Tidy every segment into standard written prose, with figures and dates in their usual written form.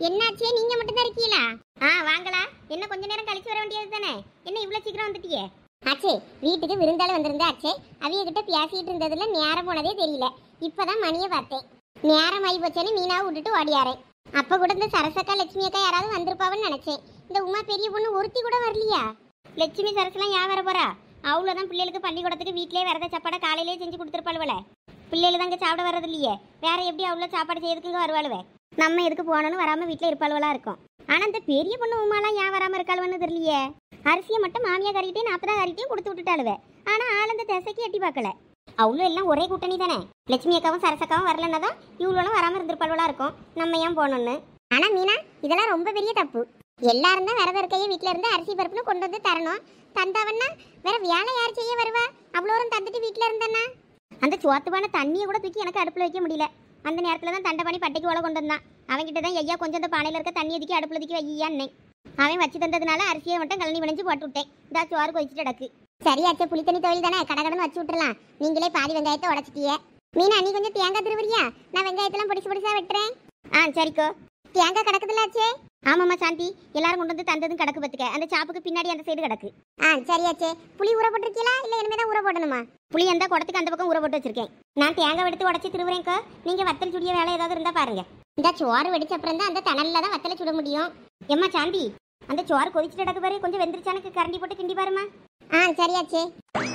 என்னாச்சே, நீங்க மட்டும் தான் இருக்கீங்களா? வாங்களா. என்ன கொஞ்ச நேரம் கழிச்சு வர வேண்டியது தானே, என்ன இவ்வளவு சீக்கிரம் வந்துட்டீங்க? ஆச்சே, வீட்டுக்கு விருந்தாளி வந்திருந்தா ஆச்சே, அவிய கிட்ட பேசிட்டு இருந்ததுல நேரம் போனதே தெரியல. இப்பதான் மணியை பார்த்தேன். நேரம் ஆகி போச்சேன்னு மீனாவை விட்டுட்டு ஓடியாரேன். அப்ப கூட இந்த சரசக்கா லட்சுமி அக்கா யாராவது வந்திருப்பாவன்னு நினைச்சேன். இந்த உமா பெரிய பொண்ணு ஒருத்தி கூட வரலையா? லட்சுமி சரசுலாம் ஏன் வர போறா? அவ்வளோதான், பிள்ளைகளுக்கு பள்ளிக்கூடத்துக்கு வீட்டிலே வரத சாப்பாடை காலையிலே செஞ்சு கொடுத்துருப்பாளுவல. பிள்ளைகள் தான் இங்கே சாப்பிட வர்றது இல்லையே, வேற எப்படி அவ்வளோ சாப்பாடு செய்யறதுக்கு இங்கே வருவாளுவே? நம்ம எதுக்கு போனோன்னு வராமல் வீட்டில் இருப்பாளுவலா இருக்கும். ஆனால் இந்த பெரிய பொண்ணு உமாலாம் ஏன் வராமல் இருக்காளுவன்னு தெரியலையே. அரிசியை மட்டும் மாமியா கறிட்டையும் நாத்தனா கறிட்டையும் கொடுத்து விட்டுட்டாளுவே. ஆனால் ஆள் அந்த திசைக்கு எட்டி பார்க்கல. அவ்வளோ எல்லாம் ஒரே கூட்டணி தானே. லட்சுமி அக்காவும் சரசக்காவும் வரலன்னா தான் இவ்வளோலாம் வராமல் இருந்திருப்பாளுவலா இருக்கும். நம்ம ஏன் போனோன்னு. ஆனால் மீனா, இதெல்லாம் ரொம்ப பெரிய தப்பு. எல்லாரும் தான் விரதம் இருக்கையே வீட்டில் இருந்து அரிசி பருப்புன்னு கொண்டு வந்து தரணும். தந்தாவன்னா வேற வேலை யார் செய்ய வருவா? அவ்வளோரும் தந்துட்டு வீட்டில் இருந்தேன்னா அந்த சோத்துப்பான தண்ணியை கூட தூக்கி எனக்கு அடுப்பில் வைக்க முடியல. அந்த நேரத்தில் தான் தண்டை பண்ணி பட்டைக்கு ஓலை கொண்டு வந்தான். அவன்கிட்ட தான் ஐயா கொஞ்சம் அந்த பானையில் இருக்க தண்ணி ஒதுக்கி அடுப்பில் ஒதுக்கி வையான்னே. அவன் வச்சு தந்ததுனால அரிசியை மட்டும் கழனி விளைஞ்சு போட்டு விட்டேன். இந்த சோறு கொதிச்சுட்டு கிடக்கு. சரியாச்சே, புளித்தண்ணி தொழில் தானே, கடகடன்னு வச்சு விட்டுறலாம். நீங்களே பாதி வெங்காயத்தை உடச்சிட்டியே. மீனா, நீ கொஞ்சம் தேங்காய் திருவரியா? நான் வெங்காயத்தெல்லாம் பொடிசா வெட்டுறேன். சரிக்கோ. தேங்காய் கிடக்குதுல்லாச்சே? ஆமாம்மா சாந்தி, எல்லாரும் கொண்டு வந்து தந்ததும் கிடக்கு பத்துக்க. அந்த சாப்புக்கு பின்னாடி அந்த சைடு கிடக்கு. சரியாச்சே. புளி ஊற போட்டிருக்கீங்களா இல்லை இனிமே தான் ஊற போடணுமா? புளி அந்த குடத்துக்கு அந்த பக்கம் ஊற போட்டு வச்சிருக்கேன். நான் தேங்காய் எடுத்து உடச்சி திருவுறேன்க்கோ. நீங்க வத்தல் சுடிய வேலை ஏதாவது இருந்தா பாருங்க. இந்த சோறு வெடிச்ச அப்புறம் தான் அந்த தணல்ல தான் வத்தலை சுட முடியும். எம்மா சாந்தி, அந்த சோறு கொதிச்சுட்டு கிடக்கு பாரு, கொஞ்சம் வெந்திரிச்சானுக்கு கரண்டி போட்டு கிண்டி பாருமா. சரியாச்சே.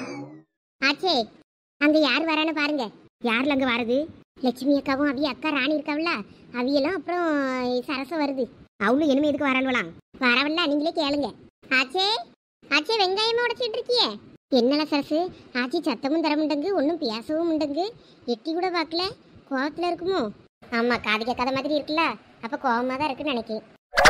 ஆச்சே, அங்க யார் வரான்னு பாருங்க. யாருல அங்க வாரது? லட்சுமி அக்காவும் அவிய அக்கா ராணி இருக்காவில்ல, அவியெல்லாம் அப்புறம் சரசம் வருது. அவளும் இனிமே எதுக்கு வரலாம்? வரவில்ல, நீங்களே கேளுங்க. ஆச்சே, ஆச்சே, வெங்காயமா உடைச்சிட்டு இருக்கியே? என்னல சரசு, ஆச்சி சத்தமும் தர முண்டங்கு, ஒன்றும் பேசவும் முண்டங்கு, எட்டி கூட பார்க்கல. கோவத்துல இருக்குமோ? ஆமா, காது கேட்காத மாதிரி இருக்குல்ல, அப்ப கோவமா தான் இருக்குன்னு நினைக்கிறேன்.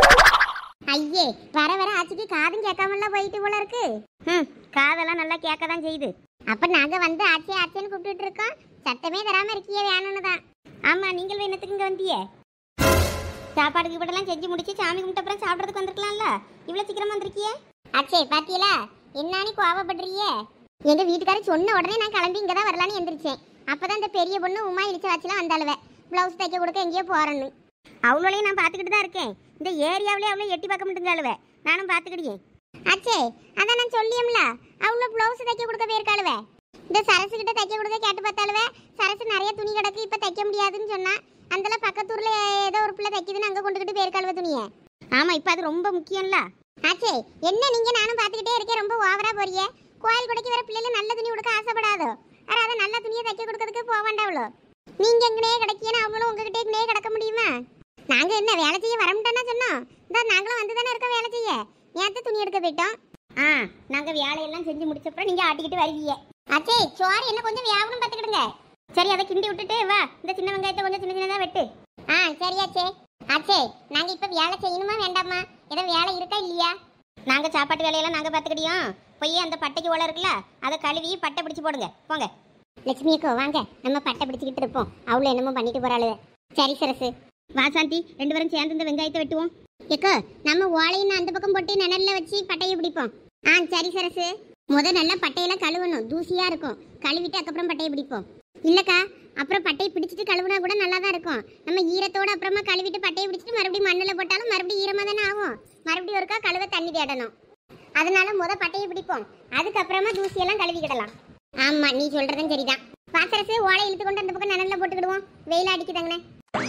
ஐயே, வர வர ஆச்சிக்கு காதும் கேட்காமலாம் போயிட்டு போல இருக்கு. காதெல்லாம் நல்லா கேட்க தான் செய்யுது. அப்ப நாங்க வந்து ஆச்சே ஆச்சேன்னு கூப்பிட்டு இருக்கோம், சத்தமே தராம இருக்கியே வேணும்னு தான். ஆமா, நீங்கள் என்னத்துக்கு இங்க வந்தியே? சாப்பாடுக்கு இப்படெல்லாம் செஞ்சு முடிச்சு சாமி கும்பிட்ட அப்புறம் சாப்பிட்றதுக்கு வந்திருக்கலாம்ல, இவ்வளோ சீக்கிரமா வந்திருக்கியே? ஆச்சே, பாத்தியலா என்னானி கோவப்படுறியே? எங்க வீட்டுக்காரர் சொன்ன உடனே நான் கிளம்பி இங்கே தான் வரலான்னு எந்திரிச்சேன். அப்பதான் இந்த பெரிய பொண்ணு உமா இழிச்ச வச்சுலாம் வந்தாளுவ, பிளவுஸ் தைக்க கொடுக்க எங்கேயோ போறேன்னு. அவ்வளோலையும் நான் பார்த்துக்கிட்டு தான் இருக்கேன். இந்த ஏரியாவிலே அவ்வளோ எட்டி பார்க்க மாட்டேங்காளுவ, நானும் பார்த்துக்கிட்டேன். ஆச்சே, அதான் நான் சொல்லியம்ல, அவ்வளோ பிளவுஸ் தைக்க கொடுக்க போயிருக்காளுவ. இந்த சரசு கிட்ட தைக்க கொடுக்க கேட்டு பார்த்தாளுவ. சரசு நிறைய துணி கிடக்கு, இப்போ தைக்க முடியாதுன்னு சொன்னா. அந்தல பக்கத்தூர்ல ஏதோ ஒரு பிள்ளை தைக்குதுன்னு அங்கே கொண்டுகிட்டு போயிருக்காளுவ துணியை. ஆமா, இப்போ அது ரொம்ப முக்கியம்ல. ஆச்சே, என்ன நீங்க நானும் பார்த்துக்கிட்டே இருக்கேன், ரொம்ப ஓவரா போறிய. கோயில் கொடைக்கு வர பிள்ளைல நல்ல துணி கொடுக்க ஆசைப்படாதோ? வேற அதை நல்ல துணியை தைக்க கொடுக்கறதுக்கு போக வேண்டாவளோ? நீங்க எங்கனே கிடைக்கியன்னு அவங்களும் உங்ககிட்டே எங்கனே கிடக்க முடியுமா? நாங்க என்ன வேலை செய்ய வரமுட்டோன்னா சொன்னோம். இந்த நாங்களும் வந்து தானே இருக்கோம் வேலை செய்ய. நேற்று துணி எடுக்க போயிட்டோம். நாங்க வேலையெல்லாம் செஞ்சு முடிச்சப்பறம் நீங்க ஆட்டிக்கிட்டு வருவீங்க. ஆச்சே, சோறு என்ன கொஞ்சம் வேகணும் பார்த்துக்கிடுங்க. சரி, அதை கிண்டி விட்டுட்டு வா, இந்த சின்ன வெங்காயத்தை கொஞ்சம் சின்ன சின்னதாக வெட்டு. சரியாச்சே. ஆச்சே, நாங்க இப்ப வேலை செய்யணுமா வேண்டாமா? ஏதோ வேலை இருக்கா இல்லையா? நாங்க சாப்பாட்டு வேலையெல்லாம் நாங்க பார்த்துக்கிட்டியோம். போய் அந்த பட்டைக்கு ஓலை இருக்குல்ல, அதை கழுவி பட்டை பிடிச்சி போடுங்க, போங்க. லட்சுமி அக்கோ வாங்க, நம்ம பட்டை பிடிச்சிக்கிட்டு இருப்போம். அவ்வளோ என்னமோ பண்ணிட்டு போறாளு. சரி சரசு, வாசாந்தி, ரெண்டு பேரும் சேர்ந்து இந்த வெங்காயத்தை வெட்டுவோம். ஏக்கோ, நம்ம ஓலையின்னு அந்த பக்கம் போட்டு நிழல்ல வச்சு பட்டையை பிடிப்போம். சரி சரசு, நல்லா பட்டையெல்லாம் கழுவணும், தூசியா இருக்கும். கழுவிட்டு அதுக்கப்புறம் பட்டையை பிடிப்போம். இல்லக்கா, அப்புறம் பட்டையை பிடிச்சிட்டு கழுவுனா கூட நல்லா தான் இருக்கும். நம்ம ஈரத்தோட அப்புறமா கழுவிட்டு பட்டையை பிடிச்சிட்டு மறுபடியும் மண்ணில் போட்டாலும் மறுபடியும் ஈரமாக தானே ஆகும். மறுபடியும் ஒருக்கா கழுவ தண்ணி தேடணும். அதனால பட்டையை பிடிப்போம், அதுக்கப்புறமா தூசியெல்லாம் கழுவிக்கிடலாம். ஆமா, நீ சொல்றதும் சரிதான். பாசரசு, ஓலை இழுத்து கொண்டு அந்த பக்கம் நிழல்ல போட்டுக்கிடுவோம், வெயில் அடிக்குதாங்கண்ணே.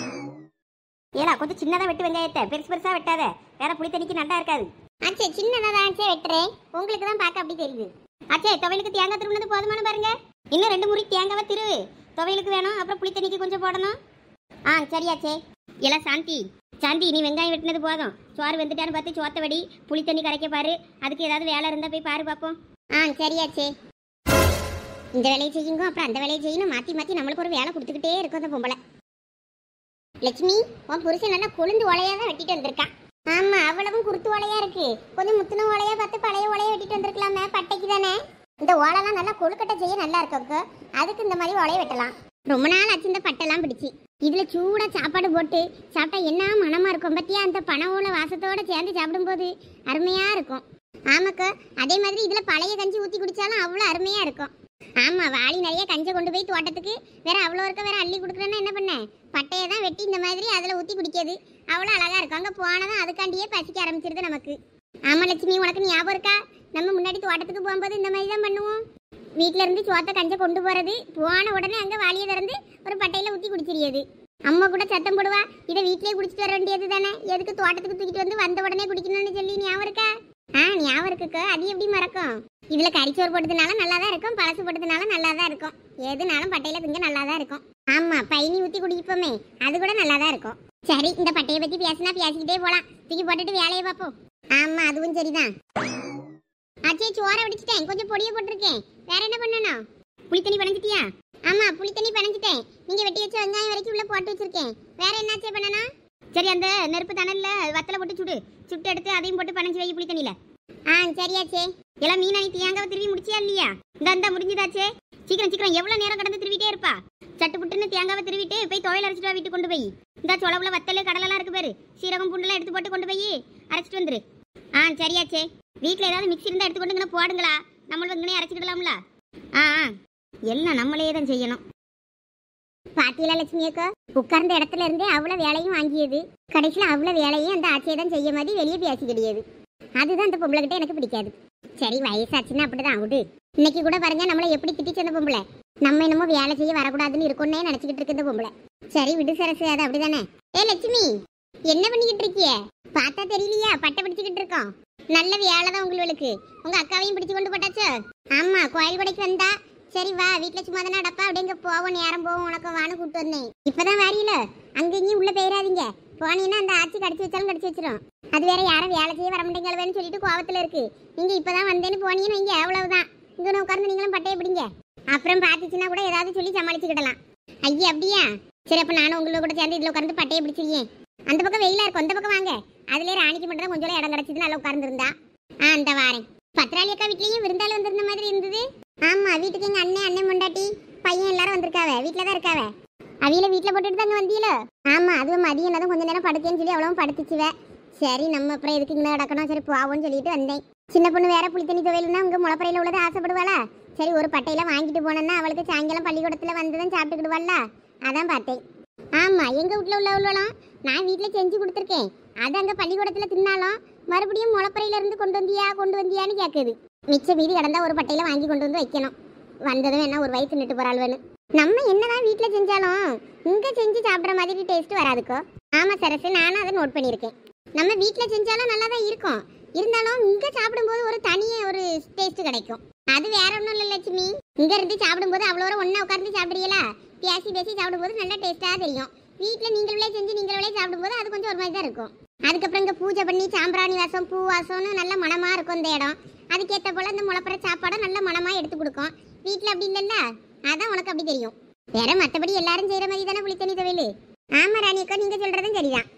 ஏலா, கொஞ்சம் சின்னதாக வெட்டு வெங்காயத்தை, பெருசு பெருசாக வெட்டாத, வேற புளி தண்ணிக்கு நல்லா இருக்காது. ஆச்சே, சின்னதாக தான் ஆச்சே வெட்டுறேன், உங்களுக்கு தான் பார்க்க அப்படி தெரியுது. ஆச்சே, துவையலுக்கு தேங்காய் திருவுனது போதுமான பாருங்க. இன்னும் 2 முறை தேங்காவை திருவு, துவையலுக்கு வேணும், அப்புறம் புளி தண்ணிக்கு கொஞ்சம் போடணும். சரியாச்சே. எல்லாம் சாந்தி, சாந்தி, நீ வெங்காயம் வெட்டினது போதும். சோறு வெந்துட்டான்னு பார்த்து சோத்த வடி, புளி தண்ணி கரைக்க பாரு. அதுக்கு ஏதாவது வேலை இருந்தால் போய் பாரு பார்ப்போம். சரியாச்சே. இந்த வேலையை செய்யுங்க, அப்புறம் அந்த வேலையை செய்யணும், மாற்றி மாற்றி நம்மளுக்கு ஒரு வேலை கொடுத்துக்கிட்டே இருக்கும் அந்த பொம்பளை. லட்சுமி, உன் புருஷன் நல்லா கொழுந்து ஓலையா தான் வெட்டிட்டு வந்திருக்கான். ஆமா, அவ்வளவும் குருத்து ஓலையா இருக்கு. கொஞ்சம் முத்துன ஓலையா பார்த்து பழைய ஓலையா வெட்டிட்டு வந்திருக்கலாமே, பட்டைக்கு தானே. இந்த ஓலைலாம் நல்லா கொழுக்கட்டை செய்ய நல்லா இருக்கும், அதுக்கு இந்த மாதிரி ஓலையை வெட்டலாம். ரொம்ப நாள் ஆச்சு இந்த பட்டெல்லாம் பிடிச்சி. இதுல சூடா சாப்பாடு போட்டு சாப்பிட்டா என்ன மனமா இருக்கும் பத்தியா? அந்த பனை ஓலை வாசத்தோட சேர்ந்து சாப்பிடும்போது அருமையா இருக்கும். ஆமாக்கா, அதே மாதிரி இதுல பழைய கஞ்சி ஊற்றி குடிச்சாலும் அவ்வளோ அருமையா இருக்கும். ஆமா, வாளி நிறைய கஞ்சை கொண்டு போய் தோட்டத்துக்கு வேற அவ்வளோ இருக்க வேற அள்ளி கொடுக்குறேன்னா என்ன பண்ண? பட்டையை தான் வெட்டி இந்த மாதிரி அதில் ஊற்றி குடிக்கிறது. அவ்வளோ அழகா இருக்கும். அங்கே போனதும் அதுக்காண்டியே பசிக்க ஆரம்பிச்சிருது நமக்கு. ஆமா லட்சுமி, உனக்கு ஞாபகம் இருக்கா? நம்ம முன்னாடி தோட்டத்துக்கு போகும்போது இந்த மாதிரி தான் பண்ணுவோம். வீட்டில இருந்து சோத்த கஞ்சை கொண்டு போறது, போன உடனே அங்கே வாளியை திறந்து ஒரு பட்டையில ஊற்றி குடிச்சிருது. அம்மா கூட சத்தம் போடுவா, இதை வீட்டிலேயே குடிச்சிட்டு வர வேண்டியது தானே, எதுக்கு தோட்டத்துக்கு தூக்கிட்டு வந்து வந்த உடனே குடிக்கணும்னு சொல்லி. ஞாபகம் இருக்கா? ஞாபகம் இருக்குக்கா. அது எப்படி மறக்கும்? இதுல கறிச்சோறு போட்டதுனால நல்லா தான் இருக்கும், பழசு போட்டதுனால நல்லா தான் இருக்கும். எதுனாலும் பட்டையில திங்க நல்லா தான் இருக்கும். ஆமா, பைனி ஊத்தி குடிப்போமே, அது கூட நல்லா தான் இருக்கும். சரி, இந்த பட்டையை பத்தி பேசினா பேசிக்கிட்டே போலாம். தூக்கி போட்டுட்டு வேலையை பார்ப்போம். ஆமா, அதுவும் சரிதான். ஆச்சே, சோறை வடிச்சிட்டேன், கொஞ்சம் பொடியை போட்டிருக்கேன். வேற என்ன பண்ணணும்? புளித்தண்ணி பனைஞ்சிட்டியா? ஆமா, புளித்தண்ணி பனைஞ்சிட்டேன். நீங்க வெட்டி வச்ச வெங்காயம் வரைக்கும் உள்ள போட்டு வச்சிருக்கேன். வேற என்னாச்சே பண்ணணும்? சரி, அந்த நெருப்பு தணல்ல வத்தலை போட்டு சுட்டு எடுத்து அதையும் போட்டு பனைஞ்சு வை புளித்தண்ணியில. சரியாச்சே. எல்லாம் மீனா நீ தேங்காவை திருவி முடிச்சியா இல்லையா? இந்த முடிஞ்சுதாச்சே. சீக்கிரம் சீக்கிரம், எவ்வளவு நேரம் கடந்து திருவிட்டே இருப்பா? சட்டு புட்டுன்னு தேங்காவை திருவிட்டு போய் துவையல் அரைச்சிட்டு வீட்டுக்கு கொண்டு போய். இந்த சொலவுல வத்தல் கடலெல்லாம் இருக்கு பேரு, சீரகம் பூண்டுலாம் எடுத்து போட்டு கொண்டு போய் அரைச்சிட்டு வந்துரு. சரியாச்சே. வீட்டில் ஏதாவது மிக்ஸி இருந்தால் எடுத்து கொண்டு போடுங்களா, நம்மளும் இங்கனே அரைச்சிக்கிடலாம்ல. எல்லாம் நம்மளே தான் செய்யணும். பாத்தியலா லட்சுமி அக்கா, உட்கார்ந்த இடத்துல இருந்தே அவ்வளோ வேலையும் வாங்கியது. கடைசியில் அவ்வளோ வேலையும் அந்த ஆட்சியை தான் செய்ய மாதிரி வெளியே பேசி கிடையாது. அதுதான் அந்த பொம்பளை கிட்ட எனக்கு பிடிக்காது. சரி, வயசாச்சுன்னா அப்படிதான் விடு. இன்னைக்கு கூட பாருங்க நம்மளை எப்படி திட்டிச்சு அந்த பொம்பளை. நம்ம என்னமோ வேலை செய்ய வரக்கூடாதுன்னு இருக்கோன்னே நினைச்சுக்கிட்டு இருக்கு இந்த பொம்பளை. சரி விடு சரசு, அது அப்படிதானே. லட்சுமி, என்ன பண்ணிக்கிட்டு இருக்கிய? பார்த்தா தெரியலையா? பட்டை பிடிச்சிக்கிட்டு இருக்கோம். நல்ல வேலை தான் உங்களுக்கு. உங்க அக்காவையும் பிடிச்சு கொண்டு போட்டாச்சு. ஆமா, கோயில் கொடைக்கு வந்தா. சரி வா, வீட்டுல சும்மா தானே அடப்பா, அப்படிங்க போவோம், நேரம் போவோம், உனக்கு வானு கூப்பிட்டு வந்தேன். இப்பதான் வாரியில அங்க இங்கேயும் உள்ள போயிடாதீங்க. போனீங்கன்னா அந்த ஆட்சி கடிச்சு வச்சாலும் கடிச்சு வச்சிரும். அது வேற யாரும் வேலை செய்ய வர மாட்டேங்கன்னு சொல்லிட்டு கோவத்துல இருக்கு. நீங்க இப்பதான் வந்தேன்னு போனீங்கன்னா இங்க அவ்வளவுதான். இங்க உட்கார்ந்து நீங்களும் பட்டையை பிடிங்க. அப்புறம் பாத்துச்சுன்னா கூட ஏதாவது சொல்லி சமாளிச்சுக்கிடலாம். ஐயா அப்படியா? சரி, அப்ப நானும் உங்களோட கூட சேர்ந்து இதுல உட்கார்ந்து பட்டையை பிடிச்சிருக்கேன். அந்த பக்கம் வெயிலா இருக்கும், அந்த பக்கம் வாங்க. அதுல ராணிக்கு மட்டும் தான் கொஞ்சம் இடம் கிடைச்சது, நல்லா உட்கார்ந்து இருந்தா. அந்த வாரேன். பத்திராளி அக்கா வீட்லயும் விருந்தாள் வந்திருந்த மாதிரி இருந்தது. ஆமா, வீட்டுக்கு எங்க அண்ணன் முண்டாட்டி பையன் எல்லாரும் வந்திருக்காவ. வீட்டுலதான் இருக்காவ. அவியில வீட்டுல போட்டுட்டு தாங்க வந்தீங்களோ? ஆமா, அதுவும் மதியம் தான் கொஞ்ச நேரம் படுத்தேன்னு சொல்லி அவ்வளவு படுத்துச்சுவ. சரி, நம்ம அப்புறம் எதுக்கு இங்கே நடக்கணும், சரி போவோம்னு சொல்லிட்டு வந்தேன். சின்ன பொண்ணு வேற புளித்தண்ணி துவையல்னா உங்க முளப்பறையில உள்ளது ஆசைப்படுவாளா? சரி, ஒரு பட்டையில வாங்கிட்டு போனேன்னா அவளுக்கு சாயங்காலம் பள்ளிக்கூடத்துல வந்துதான் சாப்பிட்டுக்கிடுவாள்ல, அதான் பார்த்தேன். ஆமா, எங்க வீட்டுல உள்ளவளும் நான் வீட்டுல செஞ்சு கொடுத்துருக்கேன். அது அங்க பள்ளிக்கூடத்துல தின்னாலும் மறுபடியும் முளப்பறையில இருந்து கொண்டு வந்தியான்னு கேட்குது. மிச்ச மீதி கிடந்தா ஒரு பட்டையில வாங்கி கொண்டு வந்து வைக்கணும். வந்ததும் என்ன ஒரு வயிற்று நிட்டு போறாள்வனு. நம்ம என்னதான் வீட்டுல செஞ்சாலும் இங்க செஞ்சு சாப்பிட்ற மாதிரி டேஸ்ட் வராதுக்கோ. ஆமா சரசு, நானும் அதை நோட் பண்ணியிருக்கேன். நம்ம வீட்டுல செஞ்சாலும் நல்லா தான் இருக்கும், இருந்தாலும் இங்க சாப்பிடும்போது ஒரு தனியே ஒரு டேஸ்ட் கிடைக்கும். அது வேற ஒன்றும் இல்லை லட்சுமி. இங்க இருந்து சாப்பிடும்போது அவ்வளோ ஒன்னா உட்கார்ந்து சாப்பிடுறீங்களா, பேசி சாப்பிடும்போது நல்லா டேஸ்டா தெரியும். வீட்டுல நீங்களே செஞ்சு நீங்களே சாப்பிடும்போது அது கொஞ்சம் ஒரு மாதிரி தான் இருக்கும். அதுக்கப்புறம் இங்க பூஜை பண்ணி சாம்பிராணி வாசம் பூ வாசம்னு நல்ல மனமா இருக்கும் இந்த இடம். அதுக்கேற்ற போல இந்த முளப்புற சாப்பாடை நல்ல மனமா எடுத்து கொடுக்கும். வீட்டுல அப்படி இல்லைல்ல, அதான் உனக்கு அப்படி தெரியும். வேற மற்றபடி எல்லாரும் செய்யற மாதிரி தானே புளித்தண்ணி துவையல். ஆமா ராணி அக்கா, நீங்க சொல்றதும் சரிதான்.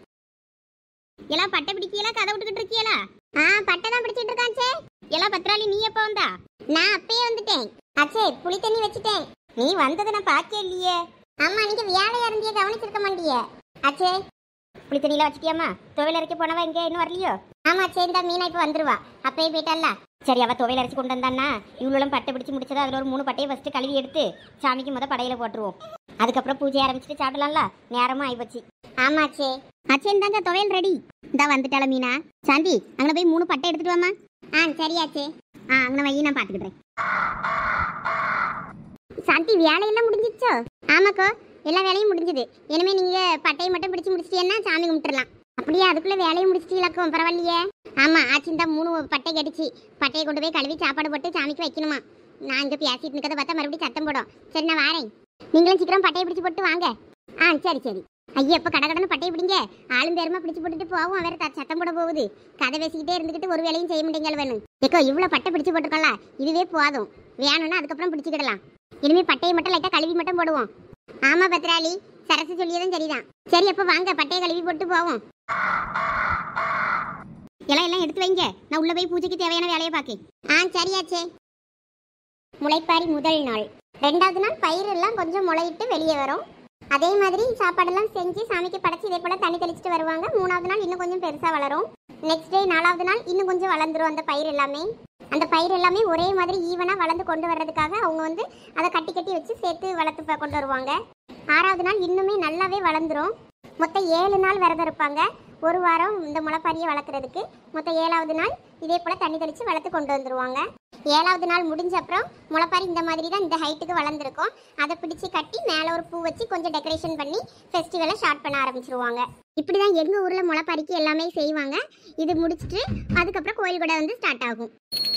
எல்லாம் பட்டை பிடிக்கல, கதை விட்டுக்கிட்டு இருக்கியலா? பட்டை தான் பிடிச்சிட்டு இருக்காச்சே. எல்லாம் பத்திராளி, நீ எப்ப வந்தா? நான் அப்பயே வந்துட்டேன். அச்சே, புளித்தண்ணி வச்சுட்டேன். நீ வந்ததை நான் பார்க்கவே இல்லையே. ஆமா, நீங்க வேலையா இருந்தியே, கவனிச்சிருக்க மாட்டிய. அச்சே, புளித்தண்ணியில வச்சுட்டியாமா? துவையல் அரைக்க போனவா இங்கே இன்னும் வரலையோ? ஆமா, சேர்ந்தா மீனா இப்ப வந்துருவா. அப்பயே போயிட்டால. சரி, அவ துவையல் அரைச்சு கொண்டு வந்தான்னா இவ்வளோ பட்டை பிடிச்சி முடிச்சதா அதில் ஒரு 3 பட்டையை ஃபர்ஸ்ட் கழுவி எடுத்து சாமிக்கு படையில போட்டுருவோம். அதுக்கப்புறம் பூஜை ஆரம்பிச்சுட்டு சாப்பிடலாம்ல, நேரமும் ஆயிப்போச்சு. ஆமாச்சே. அச்சேந்தாங்க துவையல் ரெடி. இந்தா வந்துட்டால மீனா. சாந்தி, அங்கே போய் 3 பட்டை எடுத்துட்டு வாமா. சரியாச்சே. அங்கே வை, நான் பார்த்துக்கிட்டேன். சாந்தி, வேலையெல்லாம் முடிஞ்சிச்சோ? ஆமாக்கோ, எல்லா வேலையும் முடிஞ்சது. இனிமே நீங்க பட்டையை மட்டும் பிடிச்சி முடிச்சிட்டீங்கன்னா சாமி கும்பிட்டுலாம். அப்படியே அதுக்குள்ள வேலையை முடிச்சிட்டீங்களாக்கும், பரவாயில்லையே. ஆமா, ஆச்சிந்தா 3 பட்டை கடிச்சு பட்டையை கொண்டு போய் கழுவி சாப்பாடு போட்டு சாமிக்கு வைக்கணுமா. நான் இங்க பேசிட்டு இருக்கதை பார்த்தா மறுபடியும் சத்தம் போடும். சரி, நான் வாரேன். நீங்களும் சீக்கிரம் பட்டையை பிடிச்சி போட்டு வாங்க. சரி. ஐயா, இப்ப கடகடன்னு பட்டையை பிடிங்க. ஆளும் பேருமா பிடிச்சு போட்டுட்டு போவோம். வேற சத்தம் போட போகுது. கதை பேசிக்கிட்டே இருந்துகிட்டு ஒரு வேலையும் செய்ய மாட்டேங்க வேணும். ஏக்கோ, இவ்வளவு பட்டை பிடிச்சு போட்டுருக்கோம்ல, இதுவே போதும். வேணும்னா அதுக்கப்புறம் பிடிச்சிக்கிடலாம். இனிமே பட்டையை மட்டும் லைட்டா கழுவி மட்டும் போடுவோம். ஆமா பத்ராளி, சரசு சொல்லியதும் சரிதான். சரி, அப்ப வாங்க பட்டையை கழுவி போட்டு போவோம். எல்லாம் எடுத்து வைங்க, நான் உள்ள போய் பூஜைக்கு தேவையான வேலையை பார்க்கேன். சரியாச்சே. முளைப்பாரி முதல் நாள். 2வது நாள் பயிர் எல்லாம் கொஞ்சம் முளையிட்டு வெளியே வரும். அதே மாதிரி சாப்பாடெல்லாம் செஞ்சு சாமிக்கு படைச்சு இதே போல தண்ணி தெளிச்சுட்டு வருவாங்க. 3வது நாள் இன்னும் கொஞ்சம் பெருசா வளரும். நெக்ஸ்ட் டே 4வது நாள் இன்னும் கொஞ்சம் வளர்ந்துரும் அந்த பயிர் எல்லாமே. அந்த பயிர் எல்லாமே ஒரே மாதிரி ஈவனாக வளர்ந்து கொண்டு வர்றதுக்காக அவங்க வந்து அதை கட்டி கட்டி வச்சு சேர்த்து வளர்த்து கொண்டு வருவாங்க. 6வது நாள் இன்னுமே நல்லாவே வளர்ந்துரும். மொத்தம் 7 நாள் விரதம் இருப்பாங்க. ஒரு வாரம் இந்த முளைப்பாரியை வளர்க்குறதுக்கு. மொத்தம் 7வது நாள் இதே போல் தண்ணி தெளித்து வளர்த்து கொண்டு வந்துடுவாங்க. 7வது நாள் முடிஞ்ச அப்புறம் முளைப்பாரி இந்த மாதிரி தான் இந்த ஹைட்டுக்கு வளர்ந்துருக்கும். அதை பிடிச்சி கட்டி மேலே ஒரு பூ வச்சு கொஞ்சம் டெக்கரேஷன் பண்ணி ஃபெஸ்டிவலை ஸ்டார்ட் பண்ண ஆரம்பிச்சிருவாங்க. இப்படி தான் எங்கள் ஊரில் முளைப்பாரிக்கு எல்லாமே செய்வாங்க. இது முடிச்சுட்டு அதுக்கப்புறம் கோயில் கூட வந்து ஸ்டார்ட் ஆகும்.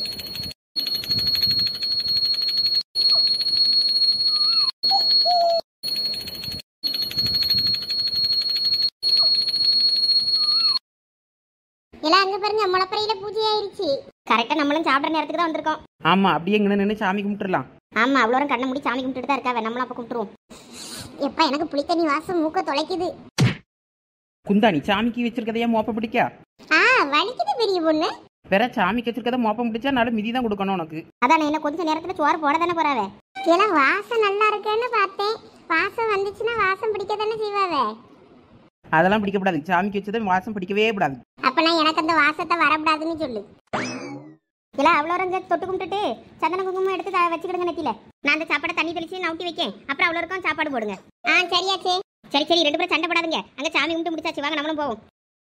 எல்லாம் அங்க பாருங்க, முளைப்பறையில பூஜை ஆயிருச்சு. கரெக்டா நம்மளும் சாப்பிட்ற நேரத்துக்கு தான் வந்திருக்கோம். ஆமா, அப்படியே இங்கே நின்று சாமி கும்பிட்டுலாம். ஆமா, அவ்வளோ கண்ணை மூடி சாமி கும்பிட்டுட்டு தான் இருக்காவே. நம்மளும் அப்ப கும்பிட்டுருவோம். எப்பா எனக்கு புளித்தண்ணி வாசம் மூக்க தொலைக்குது. குந்தாணி சாமிக்கு வச்சிருக்கதையா மோப்பம் பிடிக்கா? வலிக்குது பெரிய பொண்ணு. வேற சாமிக்கு வச்சிருக்கத மோப்பம் பிடிச்சா நல்ல மிதி தான் கொடுக்கணும் உனக்கு. அதான் என்ன கொஞ்சம் நேரத்துல சோறு போட தானே போறாவே. எல்லாம் வாசம் நல்லா இருக்குன்னு பார்த்தேன். வாசம் வந்துச்சுன்னா வாசம் பிடிக்க தானே செய்வாவே. அதெல்லாம் பிடிக்கப்படாது. சாமிக்கு வச்சதை வாசம் பிடிக்கவே கூடாது. அப்பனா எனக்கு அந்த வாசத்தை வரக்கூடாதுன்னு சொல்லு. எல்லாம் அவ்வளோ தொட்டு கும்பிட்டுட்டு சந்தன குங்குமம் எடுத்து வச்சுக்கிடுங்க நெத்தியில. நான் அந்த சாப்பாடை தண்ணி தெளிச்சு நவுட்டி வைக்கேன். அப்புறம் அவ்வளோ இருக்கும் சாப்பாடு போடுங்க. சரியாச்சே. சரி சரி, 2 பேரும் சண்டை போடாதுங்க. அங்கே சாமி கும்பிட்டு முடிச்சாச்சு, வாங்க நம்மளும் போவோம்.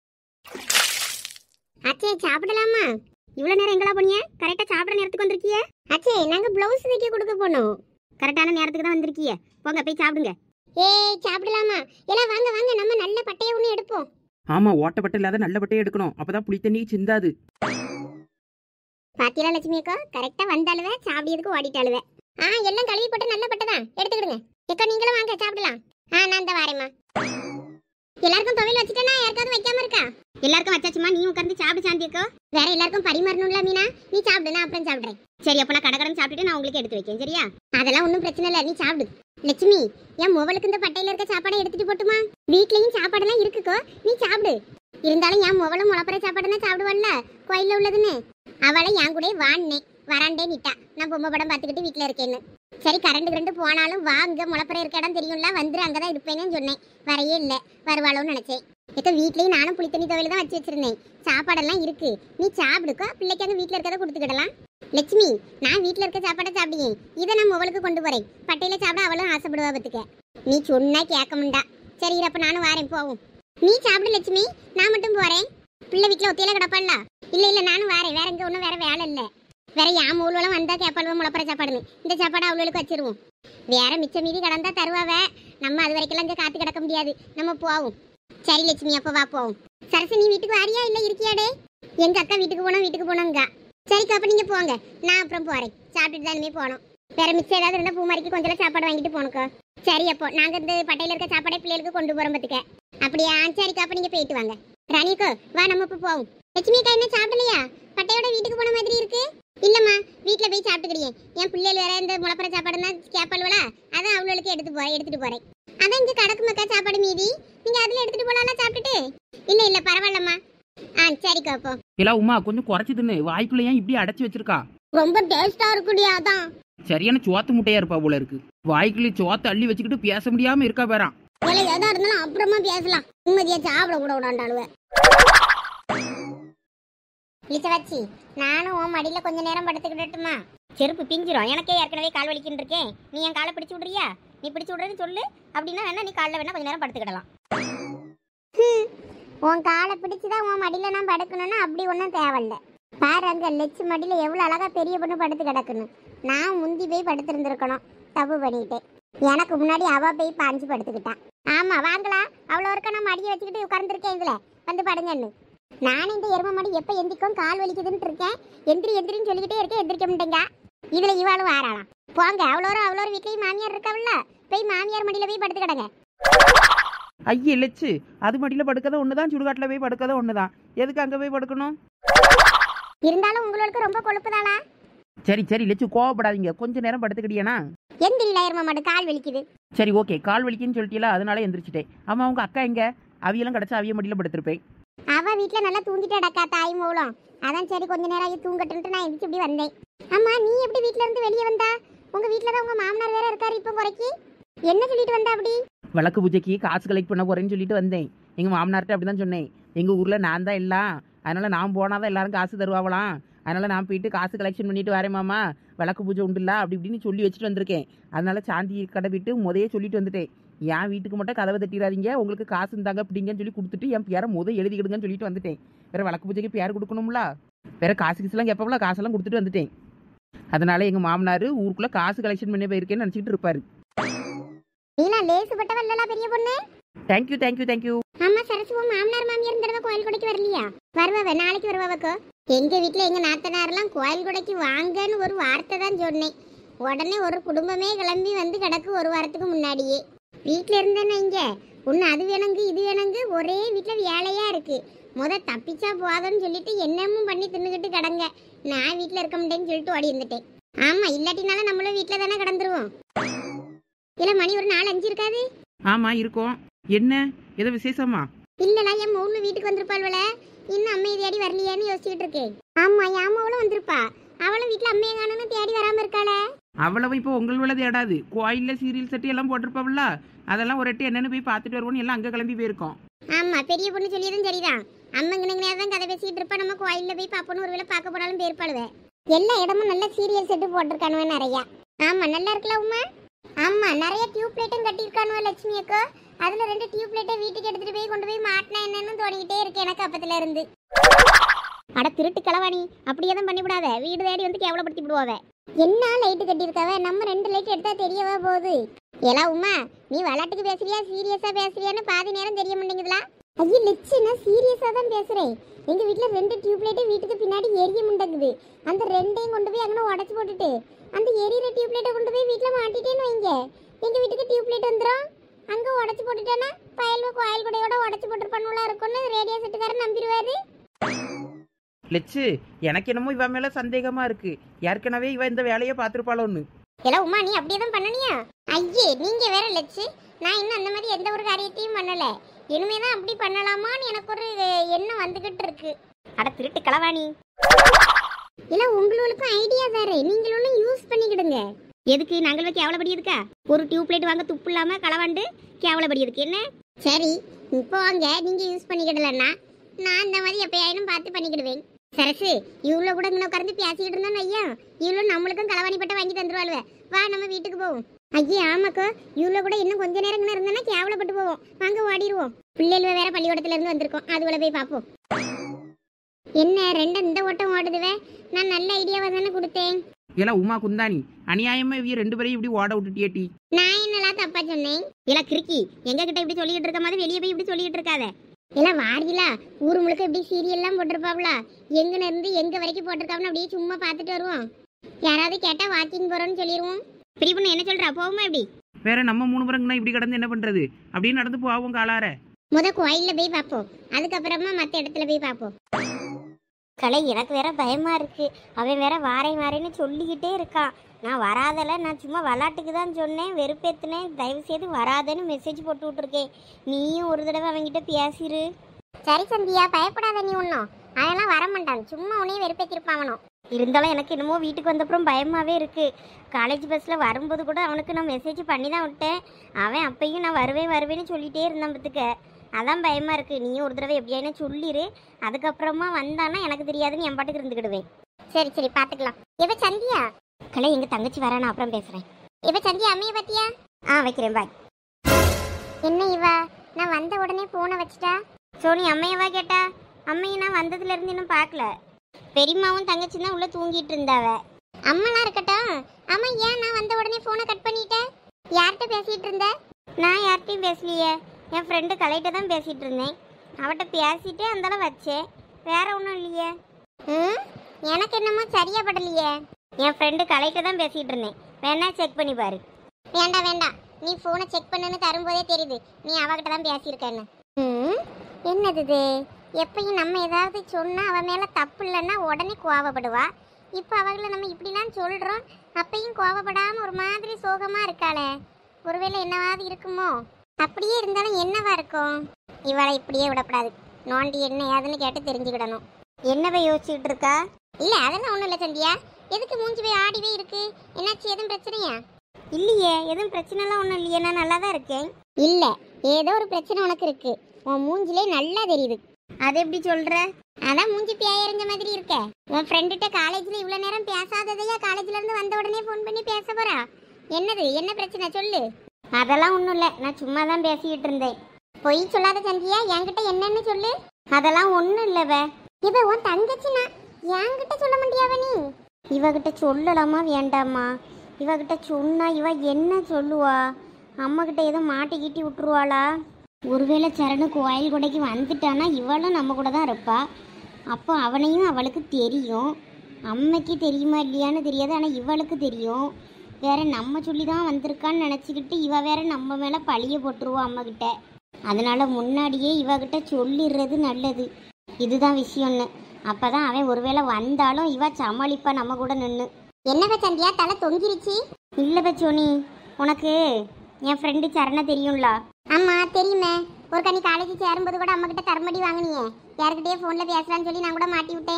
அச்சே சாப்பிடலாமா? இவ்வளோ நேரம் எங்களா போனீங்க? கரெக்டாக சாப்பிட நேரத்துக்கு வந்திருக்கிய. அச்சே நாங்கள் ப்ளவுஸ் தைக்க கொடுக்க போனோம். கரெக்டான நேரத்துக்கு தான் வந்திருக்கிய. போங்க போய் சாப்பிடுங்க. சாப்பிடலாமா? எல்லாம் வாங்க வாங்க, நம்ம நல்ல பட்டையை ஒன்று எடுப்போம். ஆமா, ஓட்டப்பட்டை இல்லாத நல்ல பட்டையை எடுக்கணும். அப்பதான் புளி தண்ணி சிந்தாது. பாத்தியா லட்சுமி அக்கா, கரெக்டா வந்தாலுவே சாப்பிடியதுக்கு ஓடிட்டாலுவே. எல்லாம் கழுவி போட்டு நல்ல பட்டை தான் எடுத்துக்கிடுங்க. அக்கா நீங்களும் வாங்க சாப்பிடலாம். நான் இந்த வாரேம்மா. எல்லாருக்கும் துவையல் வச்சுட்டேனா? யாருக்காவது வைக்காம இருக்கா? எல்லாருக்கும் வச்சாச்சுமா, நீ உட்காந்து சாப்பிடு சாந்தி அக்கா. வேற எல்லாருக்கும் பரிமாறணும்ல மீனா, நீ சாப்பிடு, நான் அப்புறம் சாப்பிடுறேன். சரி, அப்ப நான் கடகடன் சாப்பிட்டுட்டு நான் உங்களுக்கு எடுத்து வைக்கேன். சரியா? அதெல்லாம் ஒன்றும் பிரச்சனை இல்லை, நீ சாப்பிடு. லட்சுமி, என் மொபலுக்கு இந்த பட்டையில இருக்க சாப்பாடை எடுத்துட்டு போட்டுமா? வீட்லயும் சாப்பாடெல்லாம் இருக்குக்கோ, நீ சாப்பிடு. இருந்தாலும் என் மொபலும் முளப்புற சாப்பாடுன்னா சாப்பிடுவாள்ல, கோயில்ல உள்ளதுன்னு. அவளை என் கூட வான்னேன், வராண்டே நிட்டா. நான் பொம்மை படம் பார்த்துக்கிட்டு வீட்டில் இருக்கேன்னு. சரி, கரண்ட் போனாலும் வாங்க, முளப்புற இருக்க இடம் தெரியும்ல, வந்துரு, அங்கதான் இருப்பேன்னு சொன்னேன். வரையே இல்லை, வருவாளோன்னு நினைச்சேன். இப்போ வீட்லயும் நானும் புளித்தண்ணி துவையில தான் வச்சு வச்சிருந்தேன். சாப்பாடெல்லாம் இருக்கு, நீ சாப்பிடுக்கோ. பிள்ளைக்கு அங்கே வீட்டில் இருக்கதை கொடுத்துக்கிடலாம். லட்சுமி, நான் வீட்டில் இருக்க சாப்பாடை சாப்பிடுவேன். இதை நான் மொபலுக்கு கொண்டு போறேன். பட்டையில சாப்பிட அவளும் ஆசைப்படுவா பத்துக்க. நீ சொன்னா கேட்க முண்டா. சரி, அப்ப நானும் வாரேன், போவோம். நீ சாப்பிடு லட்சுமி, நான் மட்டும் போறேன். பிள்ளை வீட்டில் ஒத்தையில கிடப்பாள்ல. இல்ல இல்ல, நானும் வாரேன். வேற எங்க ஒன்றும் வேற வேலை இல்லை. வேற என் மூலம் வந்தா கேப்பாளுவா முளப்புற சாப்பாடுன்னு. இந்த சாப்பாடு அவளுக்கு வச்சிருவோம். வேற மிச்சம் மீதி கடந்தா தருவாவ. நம்ம அது வரைக்கும் இங்கே காத்து கிடக்க முடியாது. நம்ம போவோம். சரி லட்சுமி, அப்ப வா போவோம். சரசு, நீ வீட்டுக்கு வாரியா இல்ல இருக்கியாடே? எங்க அக்கா வீட்டுக்கு போனோங்க. சரிக்கா, அப்ப நீங்க போங்க, நான் அப்புறம் போறேன். சாப்பிட்டுட்டு தான் இனிமே போனோம். வேற மிச்சம் ஏதாவது இருந்தா பூமாரிக்கு கொஞ்சம் சாப்பாடு வாங்கிட்டு போனோக்கா. சரி, அப்போ நாங்க இந்த பட்டையில இருக்க சாப்பாடை பிள்ளைகளுக்கு கொண்டு போறோம் பத்துக்க. அப்படியா? சரிக்கா, அப்ப நீங்க போயிட்டு வாங்க. ராணிக்கோ வா, நம்ம இப்ப போவோம். லட்சுமி அக்கா என்ன சாப்பிடலையா? பட்டையோட வீட்டுக்கு போன மாதிரி இருக்கு. இல்லம்மா, வீட்டுல போய் சாப்பிட்டுக்கிறியே. என் பிள்ளைகள் வேற இந்த முளப்புற சாப்பாடுன்னா கேப்பாளுவலா, அதான் அவளுக்கு எடுத்துட்டு போறேன். அதான் இங்க கடக்குமாக்கா சாப்பாடு மீதி. நீங்க அதுல எடுத்துட்டு போலாம் சாப்பிட்டுட்டு. இல்ல இல்ல, பரவாயில்லம்மா. சரிக்கா. அப்போ இல்ல உமா, கொஞ்சம் குறைச்சி தின்னு. வாய்க்குள்ள ஏன் இப்படி அடைச்சு வச்சிருக்கா? ரொம்ப டேஸ்டா இருக்குடியா. அதான் சரியான சோத்து முட்டையா இருப்பா போல இருக்கு. வாய்க்குள்ள சோத்து அள்ளி வச்சுக்கிட்டு பேச முடியாம இருக்கா பேரா. எதா இருந்தாலும் அப்புறமா பேசலாம். உண்மையா சாப்பிட கூட விடாண்டாளுவேன். வச்சு நானும் உன் மடியில கொஞ்ச நேரம் படுத்துக்கிட்டுமா? செருப்பு பிஞ்சிரும். எனக்கே ஏற்கனவே கால் வலிக்கின்னு இருக்கேன். நீ என் காலை பிடிச்சு விடுறியா? நீ பிடிச்சு விடுறேன்னு சொல்லு. அப்படின்னா வேணா நீ காலில் வேணா கொஞ்ச நேரம் படுத்துக்கிடலாம். உன் காலை பிடிச்சுதான் உன் மடியில நான் படுக்கணும்னா அப்படி ஒன்றும் தேவையில்ல. பாரு, அங்க லட்சு மடியில எவ்வளவு அழகா பெரிய பொண்ணு படுத்து கிடக்குன்னு. நான் முந்தி போய் படுத்திருந்திருக்கணும், தப்பு பண்ணிட்டேன். எனக்கு முன்னாடி அவ போய் பாஞ்சு படுத்துக்கிட்டான். ஆமா வாங்களா, அவ்வளோ இருக்க நான் மடியை வச்சுக்கிட்டு உட்கார்ந்துருக்கேன். இதுல வந்து படுங்கன்னு. நானும் இந்த எரும மாடி எப்ப எந்திரிக்கும் கால் வலிக்குதுன்னு இருக்கேன். எந்திரின்னு சொல்லிக்கிட்டே இருக்கேன், எந்திரிக்க மாட்டேங்க. இதுல இவாளும் வாராளாம். போங்க, அவ்வளோ வீட்லயும் மாமியார் இருக்காவில்ல, போய் மாமியார் மடியில போய் படுத்து கிடங்க. ஐயே லட்சு, அது மடியில படுக்கதான் ஒண்ணுதான், சுடுகாட்டுல போய் படுக்கதான் ஒண்ணுதான். எதுக்கு அங்க போய் படுக்கணும்? இருந்தாலும் உங்களுக்கு ரொம்ப கொழுப்புதாளா? சரி சரி லட்சு, கோவப்படாதீங்க. கொஞ்ச நேரம் படுத்துக்கிட்டியானா? எந்திரில எரும மாடு, கால் வலிக்குது. சரி ஓகே, கால் வலிக்குன்னு சொல்லிட்டீங்களா, அதனால எந்திரிச்சிட்டேன். ஆமா, உங்க அக்கா எங்க? அவியெல்லாம் கிடைச்சா அவிய மடியில படுத்திருப்பேன். அவ வீட்டுல நல்லா தூங்கிட்டாடக்கா, தாய் மூலம். அதான் சரி கொஞ்ச நேரம் ஆகி தூங்கட்டுன்ட்டு நான் எந்திரிச்சு இப்படி வந்தேன். அம்மா, நீ எப்படி வீட்டுல இருந்து வெளியே வந்தா? உங்க வீட்டுலதான் உங்க மாமனார் வேற இருக்காரு இப்போ குறைக்கு. என்ன சொல்லிட்டு வந்தா அப்படி? விளக்கு பூஜைக்கு காசு கலெக்ட் பண்ண போறேன்னு சொல்லிட்டு வந்தேன். எங்க மாமனார்ட்ட அப்படிதான் சொன்னேன். எங்க ஊர்ல நான் தான் எல்லாம் அதனால் நான் போனால் தான் எல்லாரும் காசு தருவாங்களாம். அதனால் நான் போயிட்டு காசு கலெக்ஷன் பண்ணிட்டு வரேன் மாமா. விளக்கு பூஜை உண்டுல்ல அப்படி இப்படின்னு சொல்லி வச்சுட்டு வந்திருக்கேன். அதனால சாந்தி கடை விட்டு முதையே சொல்லிட்டு வந்துட்டேன். என் வீட்டுக்கு மட்டும் கதவை தட்டிடாதீங்க, உங்களுக்கு காசு இருந்தாங்க அப்படிங்கன்னு சொல்லி கொடுத்துட்டு என் பேரை எழுதிக்கிடுங்கன்னு சொல்லிட்டு வந்துட்டேன். வேறு விளக்கு பூஜைக்கு பேர் கொடுக்கணும்ல, வேறு காசு கீசுலாம் கேட்பாங்களா, காசெல்லாம் கொடுத்துட்டு வந்துட்டேன். அதனால எங்கள் மாமனார் ஊருக்குள்ளே காசு கலெக்ஷன் பண்ணி போயிருக்கேன்னு நினச்சிக்கிட்டு இருப்பாரு. நீலா லேசுப்பட்டவல்லா பெரிய பொண்ணு. Thank you thank you thank you. ஆமா சரசு, மாமனார் மாமியார் இந்த தடவை கோயில் கொடைக்கு வரலையா? வருவாவ, நாளைக்கு வருவாவக்கோ. எங்க வீட்டுல எங்க நாத்தனாரெல்லாம் கோயில் கொடைக்கு வாங்கன்னு ஒரு வார்த்தை தான் சொன்னேன். உடனே ஒரு குடும்பமே கிளம்பி வந்து கிடக்கு ஒரு வாரத்துக்கு முன்னாடியே. வீட்டுல இருந்தேன்னா இங்க ஒண்ணு அது வேணுங்க இது வேணுங்க, ஒரே வீட்டுல வேலையா இருக்கு. தப்பிச்சா போதும்னு சொல்லிட்டு என்னமும் பண்ணி தின்னுக்கிட்டு கிடங்க. நான் வீட்டுல இருக்க மாட்டேன்னு சொல்லிட்டு ஓடி இருந்துட்டேன். ஆமா, இல்லாட்டினாலும் நம்மளும் வீட்டுல தானே கிடந்துருவோம். இல்ல மணி ஒரு 4-5 இருக்காது? ஆமா இருக்கும். என்ன ஏதோ விசேஷமா? இல்லடா, என் மௌனு வீட்டுக்கு வந்திருப்பாள்வல. இன்னும் அம்மையை தேடி வரலையான்னு யோசிச்சுட்டு இருக்கேன். ஆமா, என் அம்மாவளும் வந்திருப்பா. அவளும் வீட்டுல அம்மையை காணும்னு தேடி வராம இருக்காள. அவ்வளவு இப்போ உங்கள் வேலை தேடாது. கோயில்ல சீரியல் செட்டு எல்லாம் போட்டிருப்பாவில்ல, அதெல்லாம் ஒரு எட்டு என்னன்னு போய் பார்த்துட்டு வருவோன்னு எல்லாம் அங்கே கிளம்பி போயிருக்கோம். ஆமா, பெரிய பொண்ணு சொல்லியதும் சரிதான். அம்மங்கனே தான் கதை பேசிட்டு இருப்பா. நம்ம கோயில்ல போய் பாப்போன்னு ஒரு வேளை பார்க்க போனாலும் போயிருப்பாளுவே. எல்லா இடமும் நல்ல சீரியல் செட்டு போட்டிருக்கானுவ நிறையா. ஆமா, நல்லா இருக்குல்ல உமா? ஆமா, நிறைய டியூப் லைட்டும் கட்டியிருக்கானுவ லட்சுமி அக்கா. அதுல 2 டியூப் லைட்டை வீட்டுக்கு எடுத்துட்டு போய் கொண்டு போய் மாட்டினா என்னன்னு தோணிக்கிட்டே இருக்கு எனக்கு அப்பத்துல இருந்து. அட திருட்டு களவாணி, அப்படியே தான் பண்ணிவிடாத. வீடு தேடி வந்து கேவலப்படுத்தி விடுவாவ. என்ன லைட்டு கட்டியிருக்காவ? நம்ம 2 லைட் எடுத்தா தெரியவா போகுது. ஏலா உமா, நீ விளையாட்டுக்கு பேசுறியா சீரியஸா பேசுறியான்னு பாதி நேரம் தெரிய மாட்டேங்குதுல. ஐயோ லட்சு, நான் சீரியஸா தான் பேசுறேன். எங்க வீட்டுல 2 டியூப் லைட்டு வீட்டுக்கு பின்னாடி எரிய முண்டங்குது. அந்த 2ஐயும் கொண்டு போய் அங்கே உடச்சு போட்டுட்டு அந்த எரியிற டியூப் லைட்டை கொண்டு போய் வீட்டுல மாட்டிட்டேன்னு வைங்க, எங்க வீட்டுக்கு டியூப் லைட் வந்துடும். அங்க உடச்சு போட்டுட்டேன்னா கோயில் கூடையோட உடச்சு போட்டுருப்பானுல இருக்கும்னு ரேடியோ செட்டுக்காரன் நம்பிடுவாரு. லட்சு, எனக்கு என்னமோ இவ மேல சந்தேகமா இருக்கு. ஏற்கனவே இவ இந்த வேலையை பார்த்துருப்பாளோன்னு. எல்லாம் உமா, நீ அப்படியே தான் பண்ணனியா? ஐயே, நீங்க வேற லட்சு. நான் இன்னும் அந்த மாதிரி எந்த ஒரு காரியத்தையும் பண்ணல. இனிமேதான் அப்படி பண்ணலாமான்னு எனக்கு ஒரு எண்ணம் வந்துகிட்டு இருக்கு. அட திருட்டு களவாணி, இல்ல உங்களுக்கும் ஐடியா தாரே, நீங்களும் யூஸ் பண்ணிக்கிடுங்க. எதுக்கு நாங்கள் கேவலப்படி இருக்கா? ஒரு டியூப் லைட் வாங்க துப்பு இல்லாம களவாண்டு கேவலப்படி இருக்கு என்ன? சரி, இப்போ வாங்க, நீங்க யூஸ் பண்ணிக்கிடலன்னா நான் அந்த மாதிரி எப்பயாயினும் பார்த்து பண்ணிக்கிடுவேன். சரசு, இவ்வளோ கூட இங்கே உட்காந்து பேசிக்கிட்டு இருந்தோம் ஐயா, இவ்வளோ நம்மளுக்கும் களவாணி பட்டை வாங்கி தந்துருவாள்வ. வா நம்ம வீட்டுக்கு போவோம். ஐயா ஆமாக்கா, இவ்வளோ கூட இன்னும் கொஞ்ச நேரம் இங்கே இருந்தோன்னா கேவலப்பட்டு போவோம். வாங்க ஓடிடுவோம். பிள்ளைகள் வேற பள்ளிக்கூடத்துல இருந்து வந்திருக்கோம், அதுவளை போய் பார்ப்போம். என்ன 2 இந்த ஓட்டம் ஓடுதுவே? நான் நல்ல ஐடியாவை தானே கொடுத்தேன். ஏலா உமா குந்தாணி, அநியாயமா இவ 2 பேரையும் இப்படி ஓட விட்டுட்டியேட்டி. நான் என்னலாம் தப்பா சொன்னேன்? இல்ல கிறுக்கி, எங்க கிட்ட இப்படி சொல்லிட்டு இருக்க மாதிரி வெளியே போய் இப்படி சொல்லிட்டு இருக்காத. இல்ல வாரிலா, ஊர் முழுக்க இப்படி சீரியல்லாம் போட்டிருப்பாங்களா, எங்கன்னு இருந்து எங்க வரைக்கும் போட்டிருக்காங்கன்னு அப்படியே சும்மா பார்த்துட்டு வருவோம். யாராவது கேட்டா வாக்கிங் போறோம்னு சொல்லிடுவோம். இப்படி பண்ண என்ன சொல்றா? போவோமா இப்படி? வேற நம்ம 3 பேருங்கண்ணா இப்படி கடந்து என்ன பண்றது? அப்படின்னு நடந்து போவோம் காலார. கோயில்ல போய் பார்ப்போம், அதுக்கப்புறமா மற்ற இடத்துல போய் பார்ப்போம். கலை, எனக்கு வேற பயமா இருக்கு. அவன் வேற வாரேன்னு சொல்லிக்கிட்டே இருக்கான். நான் வராதல, நான் சும்மா விளாட்டுக்கு தான் சொன்னேன், வெறுப்பேத்துனேன். தயவு செய்து வராதன்னு மெசேஜ் போட்டு விட்டுருக்கேன். நீயும் ஒரு தடவை அவன்கிட்ட பேசிரு. சரி சந்தியா, பயப்படாத நீ ஒன்றும். அதெல்லாம் வரமாட்டான், சும்மா உன்னையும் வெறுப்பேற்றிருப்பாவனும். இருந்தாலும் எனக்கு என்னமோ வீட்டுக்கு வந்தப்புறம் பயமாகவே இருக்குது. காலேஜ் பஸ்ஸில் வரும்போது கூட அவனுக்கு நான் மெசேஜ் பண்ணி தான் விட்டேன். அவன் அப்பையும் நான் வருவேன்னு சொல்லிகிட்டே இருந்தான் பத்துக்க. அதான் பயமாக இருக்குது. நீயும் ஒரு தடவை எப்படியானு சொல்லிடு, அதுக்கப்புறமா வந்தானா எனக்கு தெரியாதுன்னு என் பாட்டுக்கு இருந்துக்கிடுவேன். சரி சரி, பார்த்துக்கலாம். இவ சந்தியா கலை, எங்கள் தங்கச்சி வர, நான் அப்புறம் பேசுகிறேன். இவ சந்தியா அம்மையை பத்தியா? வைக்கிறேன், பாய். என்ன இவ, நான் வந்த உடனே ஃபோனை வச்சுட்டா? சோனி அம்மையவா கேட்டா? அம்மையை நான் வந்ததுலேருந்து இன்னும் பார்க்கல. பெரியம்மாவும் தங்கச்சி தான் உள்ள தூங்கிட்டு இருந்தாவ. அம்மாலாம் இருக்கட்டும். அம்மா, ஏன் நான் வந்த உடனே ஃபோனை கட் பண்ணிட்டேன்? யார்கிட்ட பேசிகிட்டு இருந்த? நான் யார்கிட்டையும் பேசலையே, என் ஃப்ரெண்டு கலைகிட்ட தான் பேசிகிட்டு இருந்தேன். அவட்ட பேசிட்டு அந்தால வச்சேன், வேற ஒன்றும் இல்லையே. எனக்கு என்னமோ சரியா படலையே. என் ஃப்ரெண்டு கலைகிட்ட தான் பேசிகிட்டு இருந்தேன், வேணா செக் பண்ணி பாரு. வேண்டாம் வேண்டாம், நீ ஃபோனை செக் பண்ணுன்னு தரும்போதே தெரியுது நீ அவகிட்ட தான் பேசியிருக்கேன்னு. என்னது இது? எப்பயும் நம்ம ஏதாவது சொன்னால் அவன் மேலே தப்பு இல்லைன்னா உடனே கோவப்படுவா. இப்போ அவங்களை நம்ம இப்படிலாம் சொல்கிறோம், அப்பையும் கோவப்படாமல் ஒரு மாதிரி சோகமாக இருக்காளே. ஒருவேளை என்னவாது இருக்குமோ? அப்படியே இருந்தாலும் என்னவா இருக்கும்? இவளை இப்படியே விடப்படாது, நோண்டி என்ன ஏதுன்னு கேட்டு தெரிஞ்சுக்கிடணும். என்னவை யோசிச்சுட்டு இருக்கா? இல்லை அதெல்லாம் ஒன்றும் இல்லை சந்தியா. எதுக்கு மூஞ்சி போய் ஆடிவே இருக்கு? என்னாச்சு, எதுவும் பிரச்சனையா? இல்லையே, எதுவும் பிரச்சனைலாம் ஒன்றும் இல்லையே, நான் நல்லா தான் இருக்கேன். இல்லை, ஏதோ ஒரு பிரச்சனை உனக்கு இருக்கு, உன் மூஞ்சிலே நல்லா தெரியுது. அது எப்படி சொல்ற? அதான் மூஞ்சி பேயறிஞ்ச மாதிரி இருக்க. உன் ஃப்ரெண்டுகிட்ட காலேஜ்ல இவ்வளவு நேரம் பேசாததையா காலேஜ்ல இருந்து வந்த உடனே ஃபோன் பண்ணி பேச போறா? என்னது, என்ன பிரச்சனை சொல்லு. அதெல்லாம் ஒண்ணும் இல்ல, நான் சும்மா தான் பேசிக்கிட்டு இருந்தேன். பொய் சொல்லாத சந்தியா, என்கிட்ட என்னன்னு சொல்லு. அதெல்லாம் ஒண்ணும் இல்லவ. இவ உன் தங்கச்சினா என்கிட்ட சொல்ல முடியாவ நீ? இவகிட்ட சொல்லலாமா வேண்டாமா? இவகிட்ட சொன்னா இவ என்ன சொல்லுவா? அம்மா கிட்ட ஏதோ மாட்டிக்கிட்டி விட்டுருவாளா? ஒருவேளை சரணு கோயில் கொடைக்கு வந்துட்டானா இவளும் நம்ம கூட தான் இருப்பா. அப்போ அவனையும் அவளுக்கு தெரியும். அம்மைக்கு தெரியுமா இல்லையான்னு தெரியாது, ஆனால் இவளுக்கு தெரியும். வேற நம்ம சொல்லி தான் வந்திருக்கான்னு நினச்சிக்கிட்டு இவ வேற நம்ம மேலே பழிய போட்டுருவோம் அம்மாக்கிட்ட. அதனால முன்னாடியே இவகிட்ட சொல்லிடுறது நல்லது. இதுதான் விஷயம்னு. அப்போ தான் அவன் ஒருவேளை வந்தாலும் இவ சமாளிப்பா நம்ம கூட நின்று. என்னப்பா சந்தியா, தலை தொங்கிருச்சு? இல்லைப்பா சோனி, உனக்கு என் ஃப்ரெண்டு சரண தெரியும்ல? ஆமாம் தெரியுமே. ஒரு கனி காலேஜ் சேரும்போது கூட அம்மா கிட்ட தரமடி வாங்கினியே, யாருக்கிட்டே ஃபோனில் பேசலான்னு சொல்லி நான் கூட மாட்டி விட்டேன்.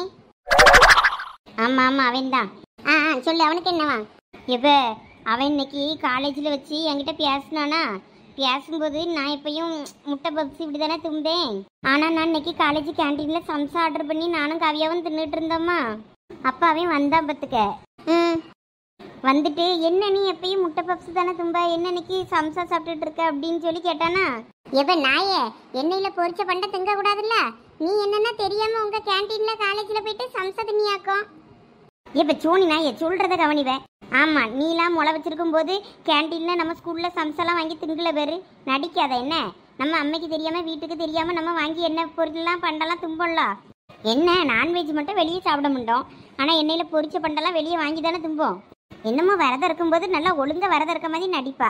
ஆமாம் ஆமாம் அவன் தான். சொல்லு, அவனுக்கு என்னவா? எப்போ அவன் இன்னைக்கு காலேஜில் வச்சு என்கிட்ட பேசினானா, பேசும்போது நான் எப்பயும் முட்டை பப்ஸ் இப்படி தானே தும்பேன். ஆனால் நான் இன்னைக்கு காலேஜ் கேன்டீனில் சம்சா ஆர்டர் பண்ணி நானும் கவியாவும் தின்னுட்டு இருந்தோம்மா. அப்போ அவன் வந்தான் பத்துக்க. வந்துட்டு என்ன நீ எப்பயும் முட்டை பப்ஸ் தானே தும்ப, என்ன இன்னைக்கு சம்சா சாப்பிட்டுட்டு இருக்க அப்படின்னு சொல்லி கேட்டானா. எப்ப நாயே, எண்ணெயில பொரிச்ச பண்டை திங்க கூடாதுல்ல? நீ என்னன்னா தெரியாம உங்க கேன்டீன்ல காலேஜ்ல போயிட்டு சம்சா தின்னியாக்கும். எப்ப சோனி நாயே, சொல்றத கவனிவேன். ஆமா, நீலாம் முளை வச்சிருக்கும் போது கேன்டீன்ல நம்ம ஸ்கூல்ல சம்சாலாம் வாங்கி திங்கல பேரு. நடிக்காத என்ன? நம்ம அம்மைக்கு தெரியாம வீட்டுக்கு தெரியாம நம்ம வாங்கி என்ன பொருள்லாம் பண்டெல்லாம் தும்போம்ல. என்ன நான்வெஜ் மட்டும் வெளியே சாப்பிட மாட்டோம், ஆனா எண்ணெயில பொரிச்ச பண்டெல்லாம் வெளியே வாங்கி தானே தும்போம். என்னமோ விரதம் இருக்கும்போது நல்லா ஒழுங்கா விரதம் இருக்க மாதிரி நடிப்பா.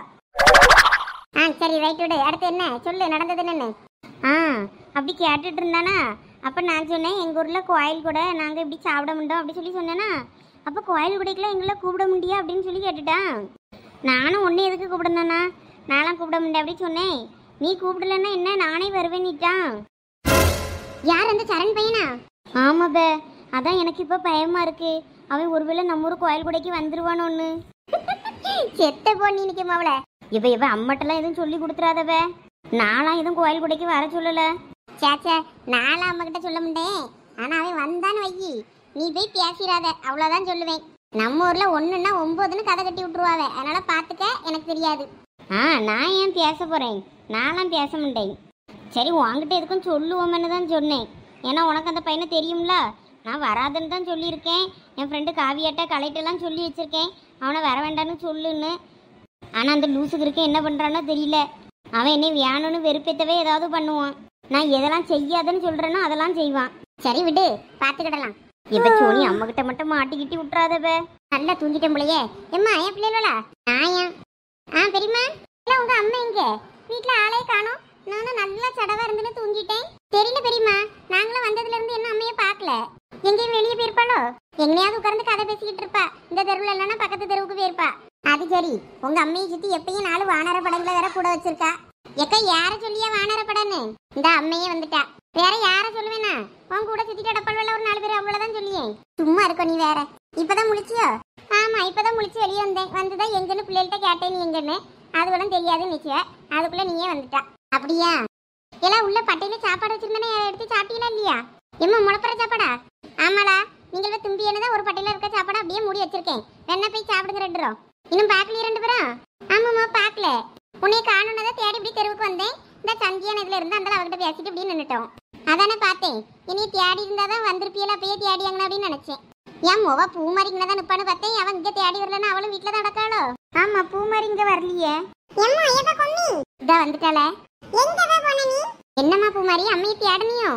சரி ரைட் விடு. அடுத்து என்ன சொல்லு, நடந்தது என்னன்னு? அப்படி கேட்டுட்டு இருந்தானா. அப்போ நான் சொன்னேன் எங்கள் ஊரில் கோயில் கூட நாங்கள் இப்படி சாப்பிட முடியும் அப்படி சொல்லி சொன்னேன்னா. அப்போ கோயில் கூடைக்கெல்லாம் எங்களை கூப்பிட முடியா அப்படின்னு சொல்லி கேட்டுட்டான். நானும் ஒன்று எதுக்கு கூப்பிடுந்தானா, நான்லாம் கூப்பிட முடியாது அப்படி சொன்னேன். நீ கூப்பிடலன்னா என்ன, நானே வருவேன்னுட்டான். யார் அந்த சரண் பையனா? ஆமாப்ப, அதான் எனக்கு இப்போ பயமா இருக்கு. அவன் ஒருவேளை நம்ம ஊர் கோயில் கூடைக்கு வந்துருவானோன்னு. செத்த பொண்ணு நிற்கும் அவளை. இப்ப அம்மட்டெல்லாம் எதுவும் சொல்லி கொடுத்துறாதவ. நான்லாம் எதுவும் கோயில் கூடைக்கு வர சொல்லல. சேச்சே, நான்லாம் அம்மா கிட்ட சொல்ல முடியேன். ஆனா அவன் வந்தான்னு வைக்கி, நீ போய் பேசிடாத, அவ்வளவுதான் சொல்லுவேன். நம்ம ஊர்ல 1ன்னா 9ன்னு கதை கட்டி விட்டுருவாவ. அதனால பாத்துக்க, எனக்கு தெரியாது. நான் ஏன் பேச போறேன்? நான்லாம் பேச மாட்டேன். சரி, உன்கிட்ட எதுக்கும் சொல்லுவோம்னு தான் சொன்னேன். ஏன்னா உனக்கு அந்த பையனை தெரியும்ல. நான் வராதுன்னு தான் சொல்லியிருக்கேன். என் ஃப்ரெண்டு காவியாட்ட கலெக்டெல்லாம் சொல்லி வச்சிருக்கேன், அவனை வர வேண்டான்னு சொல்லுன்னு. ஆனால் அந்த லூசுக்கு இருக்க என்ன பண்ணுறானோ தெரியல. அவன் என்னை வேணும்னு வெறுப்பேற்றவே ஏதாவது பண்ணுவான். நான் எதெல்லாம் செய்யாதுன்னு சொல்கிறேனோ அதெல்லாம் செய்வான். சரி விடு, பார்த்துக்கிடலாம். இப்போ சோனி அம்மகிட்ட மட்டும் மாட்டிக்கிட்டி விட்டுறாதவ. நல்லா தூங்கிட்டேன் போலையே. எம்மா என் பிள்ளைகளா? நான் பெரியம்மா இல்லை, உங்கள் அம்மா எங்க? வீட்டில் ஆளே காணோம். நானும் நல்லா சடவா இருந்துன்னு தூங்கிட்டேன். தெரியல பெரியம்மா, நாங்களும் வந்ததுல இருந்து என்ன அம்மையை பார்க்கல. எங்கேயும் வெளியே போயிருப்பாளோ? எங்கேயாவது உட்கார்ந்து கதை பேசிக்கிட்டு இருப்பா. இந்த தெருவில் இல்லைன்னா பக்கத்து தெருவுக்கு போயிருப்பா. அது சரி, உங்க அம்மையை சுத்தி எப்பயும் 4 வானர படங்களை வேற கூட வச்சிருக்கா. எக்க யார சொல்லியா வானர படன்னு? இந்த அம்மையே வந்துட்டா. வேற யார சொல்லுவேனா? உன் கூட சுத்திட்டு அடப்பல்ல ஒரு 4 பேர் அவ்வளவுதான் சொல்லியே. சும்மா இருக்க நீ வேற. இப்பதான் முழிச்சியோ? ஆமா, இப்பதான் முழிச்சு வெளியே வந்தேன். வந்துதான் எங்கன்னு பிள்ளைகிட்ட கேட்டேன், நீ எங்கன்னு. அதுவெல்லாம் தெரியாதுன்னு நினைச்சுவ. அதுக்குள்ள நீயே வந்துட்டா. அப்படியா? எல்லாம் உள்ள பட்டையில சாப்பாடு வச்சிருந்தேன்னு எடுத்து சாப்பிட்டீங்களா இல்லையா? எம்மா முளப்புற சாப்பாடா? ஆமாடா, நீங்கள் தும்பியனதான் ஒரு பட்டையில இருக்க சாப்பாடு அப்படியே மூடி வச்சிருக்கேன். வேணா போய் சாப்பிடுங்க 2 பேரும். இன்னும் பார்க்கலையே 2 பேரும்? ஆமாம்மா பார்க்கல. உன்னை காணுனதான் தேடி இப்படி தெருவுக்கு வந்தேன். இந்த சந்தியான இதுல இருந்து அந்த அவகிட்ட பேசிட்டு இப்படி நின்னுட்டோம். அதானே பார்த்தேன். இனி தேடி இருந்தாதான் வந்திருப்பியல, அப்பயே தேடியாங்கன்னு அப்படின்னு நினைச்சேன். என் மொவா பூமாரிங்கன்னு தான் நிப்பான்னு பார்த்தேன். அவன் இங்க தேடி வரலன்னா அவளும் வீட்டுல தான் நடக்காளோ? ஆமா, பூமாரி இங்க வரலையே. இதா வந்துட்டாள. என்னம்மா பூமாரி, அம்மையை தேடனியோ?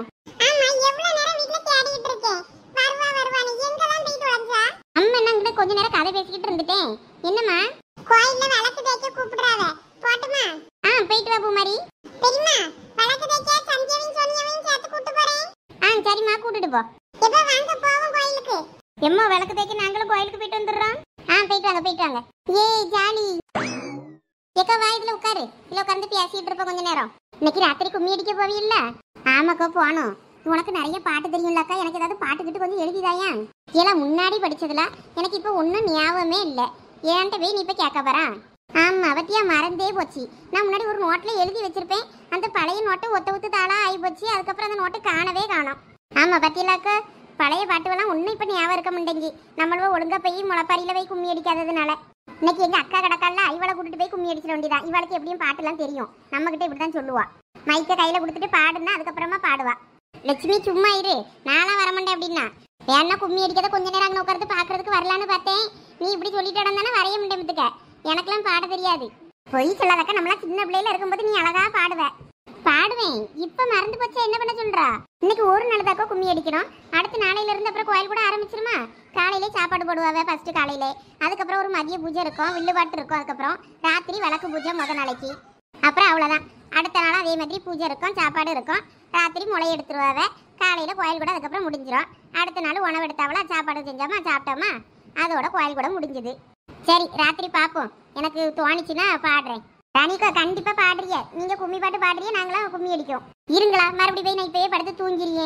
அம்மா என்ன கொஞ்ச நேரம் கதை பேசிக்கிட்டு இருந்துட்டேன். என்னம்மா? கோயில்ல விளக்கு தேய்க்க கூப்பிடுறாங்க, போட்டுமா? போயிட்டு வா பூமாரி. பெரியம்மா, விளக்கு தேய்க்க சந்தியாவையும் சோனியாவையும் சேர்த்து கூட்டி போறேன். சரிம்மா, கூட்டிட்டு போ. எப்ப வாங்க போவோம் கோயிலுக்கு? எம்மா, விளக்கு தேய்க்க நாங்களும் கோயிலுக்கு போயிட்டு வந்துடுறோம். போயிட்டு வாங்க. ஏய் ஜாலி. ஏக்கா வா, இதுல உட்காரு. இதுல உட்கார்ந்து பேசிட்டு இருப்ப கொஞ்ச நேரம். இன்னைக்கு ராத்திரி கும்மி அடிக்க போவீல்ல? ஆமாக்கா போனோம். உனக்கு நிறைய பாட்டு தெரியும்லக்கா, எனக்கு ஏதாவது பாட்டுக்கிட்டு கொஞ்சம் எழுதிதாயா? ஏன்னா முன்னாடி படிச்சதுல எனக்கு இப்போ ஒன்றும் ஞாபகமே இல்லை. ஏன்ட்ட போய் நீ இப்போ கேட்க போறா? ஆமா பத்தியா மறந்தே போச்சு. நான் முன்னாடி ஒரு நோட்ல எழுதி வச்சிருப்பேன். அந்த பழைய நோட்டை ஒத்த ஒத்து தாளா ஆகி போச்சு. அதுக்கப்புறம் அந்த நோட்டை காணவே காணோம். ஆமா பத்தியலாக்க பழைய பாட்டுவெல்லாம் ஒன்றும் இப்போ ஞாபகம் இருக்க மாட்டேங்கி. நம்மளும் ஒழுங்கா போய் முளைப்பாரியில போய் கும்மி அடிக்காததுனால இன்னைக்கு எங்க அக்கா கிடக்கால இவளை கூட்டிட்டு போய் கும்மி அடிச்சிட வேண்டியதான். இவளுக்கு எப்படியும் பாட்டுலாம் தெரியும். நம்ம கிட்ட இப்படிதான் சொல்லுவா. மைக்க கையில கொடுத்துட்டு பாடுனா அதுக்கப்புறமா பாடுவா. லட்சுமி சும்மா இரு, நானும் வரமாட்டேன் அப்படின்னா வேணா கும்மி அடிக்கிறத கொஞ்ச நேரம் அங்கே உட்காந்து பாக்குறதுக்கு வரலான்னு பார்த்தேன். நீ இப்படி சொல்லிட்டு தானே வரைய முடியுமத்துக்க. எனக்கெல்லாம் பாட தெரியாது. பொய் சொல்லாதக்கா, நம்மளாம் சின்ன பிள்ளையில இருக்கும்போது நீ அழகா பாடுவ. பாடுவேன். இப்ப மறந்து போச்சா என்ன பண்ண சொல்றா? இன்னைக்கு ஒரு நாள் தாக்கோ கும்மி அடிக்கணும். அடுத்த நாளையில இருந்து அப்புறம் கோயில் கூட ஆரம்பிச்சிருமா. காலையிலே சாப்பாடு போடுவாங்க ஃபர்ஸ்ட் காலையிலே. அதுக்கப்புறம் ஒரு மதிய பூஜை இருக்கும், வில்லுபாட்டு இருக்கும். அதுக்கப்புறம் ராத்திரி விளக்கு பூஜை முத நாளைக்கு. அப்புறம் அவ்வளோதான். அடுத்த நாள் அதே மாதிரி பூஜை இருக்கும், சாப்பாடு இருக்கும். ராத்திரி முளை எடுத்துருவாவ. காலையில கோயில் கூட அதுக்கப்புறம் முடிஞ்சிடும். அடுத்த நாள் உணவு எடுத்தாவளா, சாப்பாடு செஞ்சோமா சாப்பிட்டோமா, அதோட கோயில் கூட முடிஞ்சுது. சரி ராத்திரி பார்ப்போம். எனக்கு தோணிச்சுன்னா பாடுறேன். ராணிக்கா கண்டிப்பா பாடுறிய. நீங்க கும்மி பாட்டு பாடுறிய, நாங்களாம் கும்மி அடிக்கும். இருங்களா மறுபடியும் போய் நான் இப்பயே படுத்து தூங்கிறியே.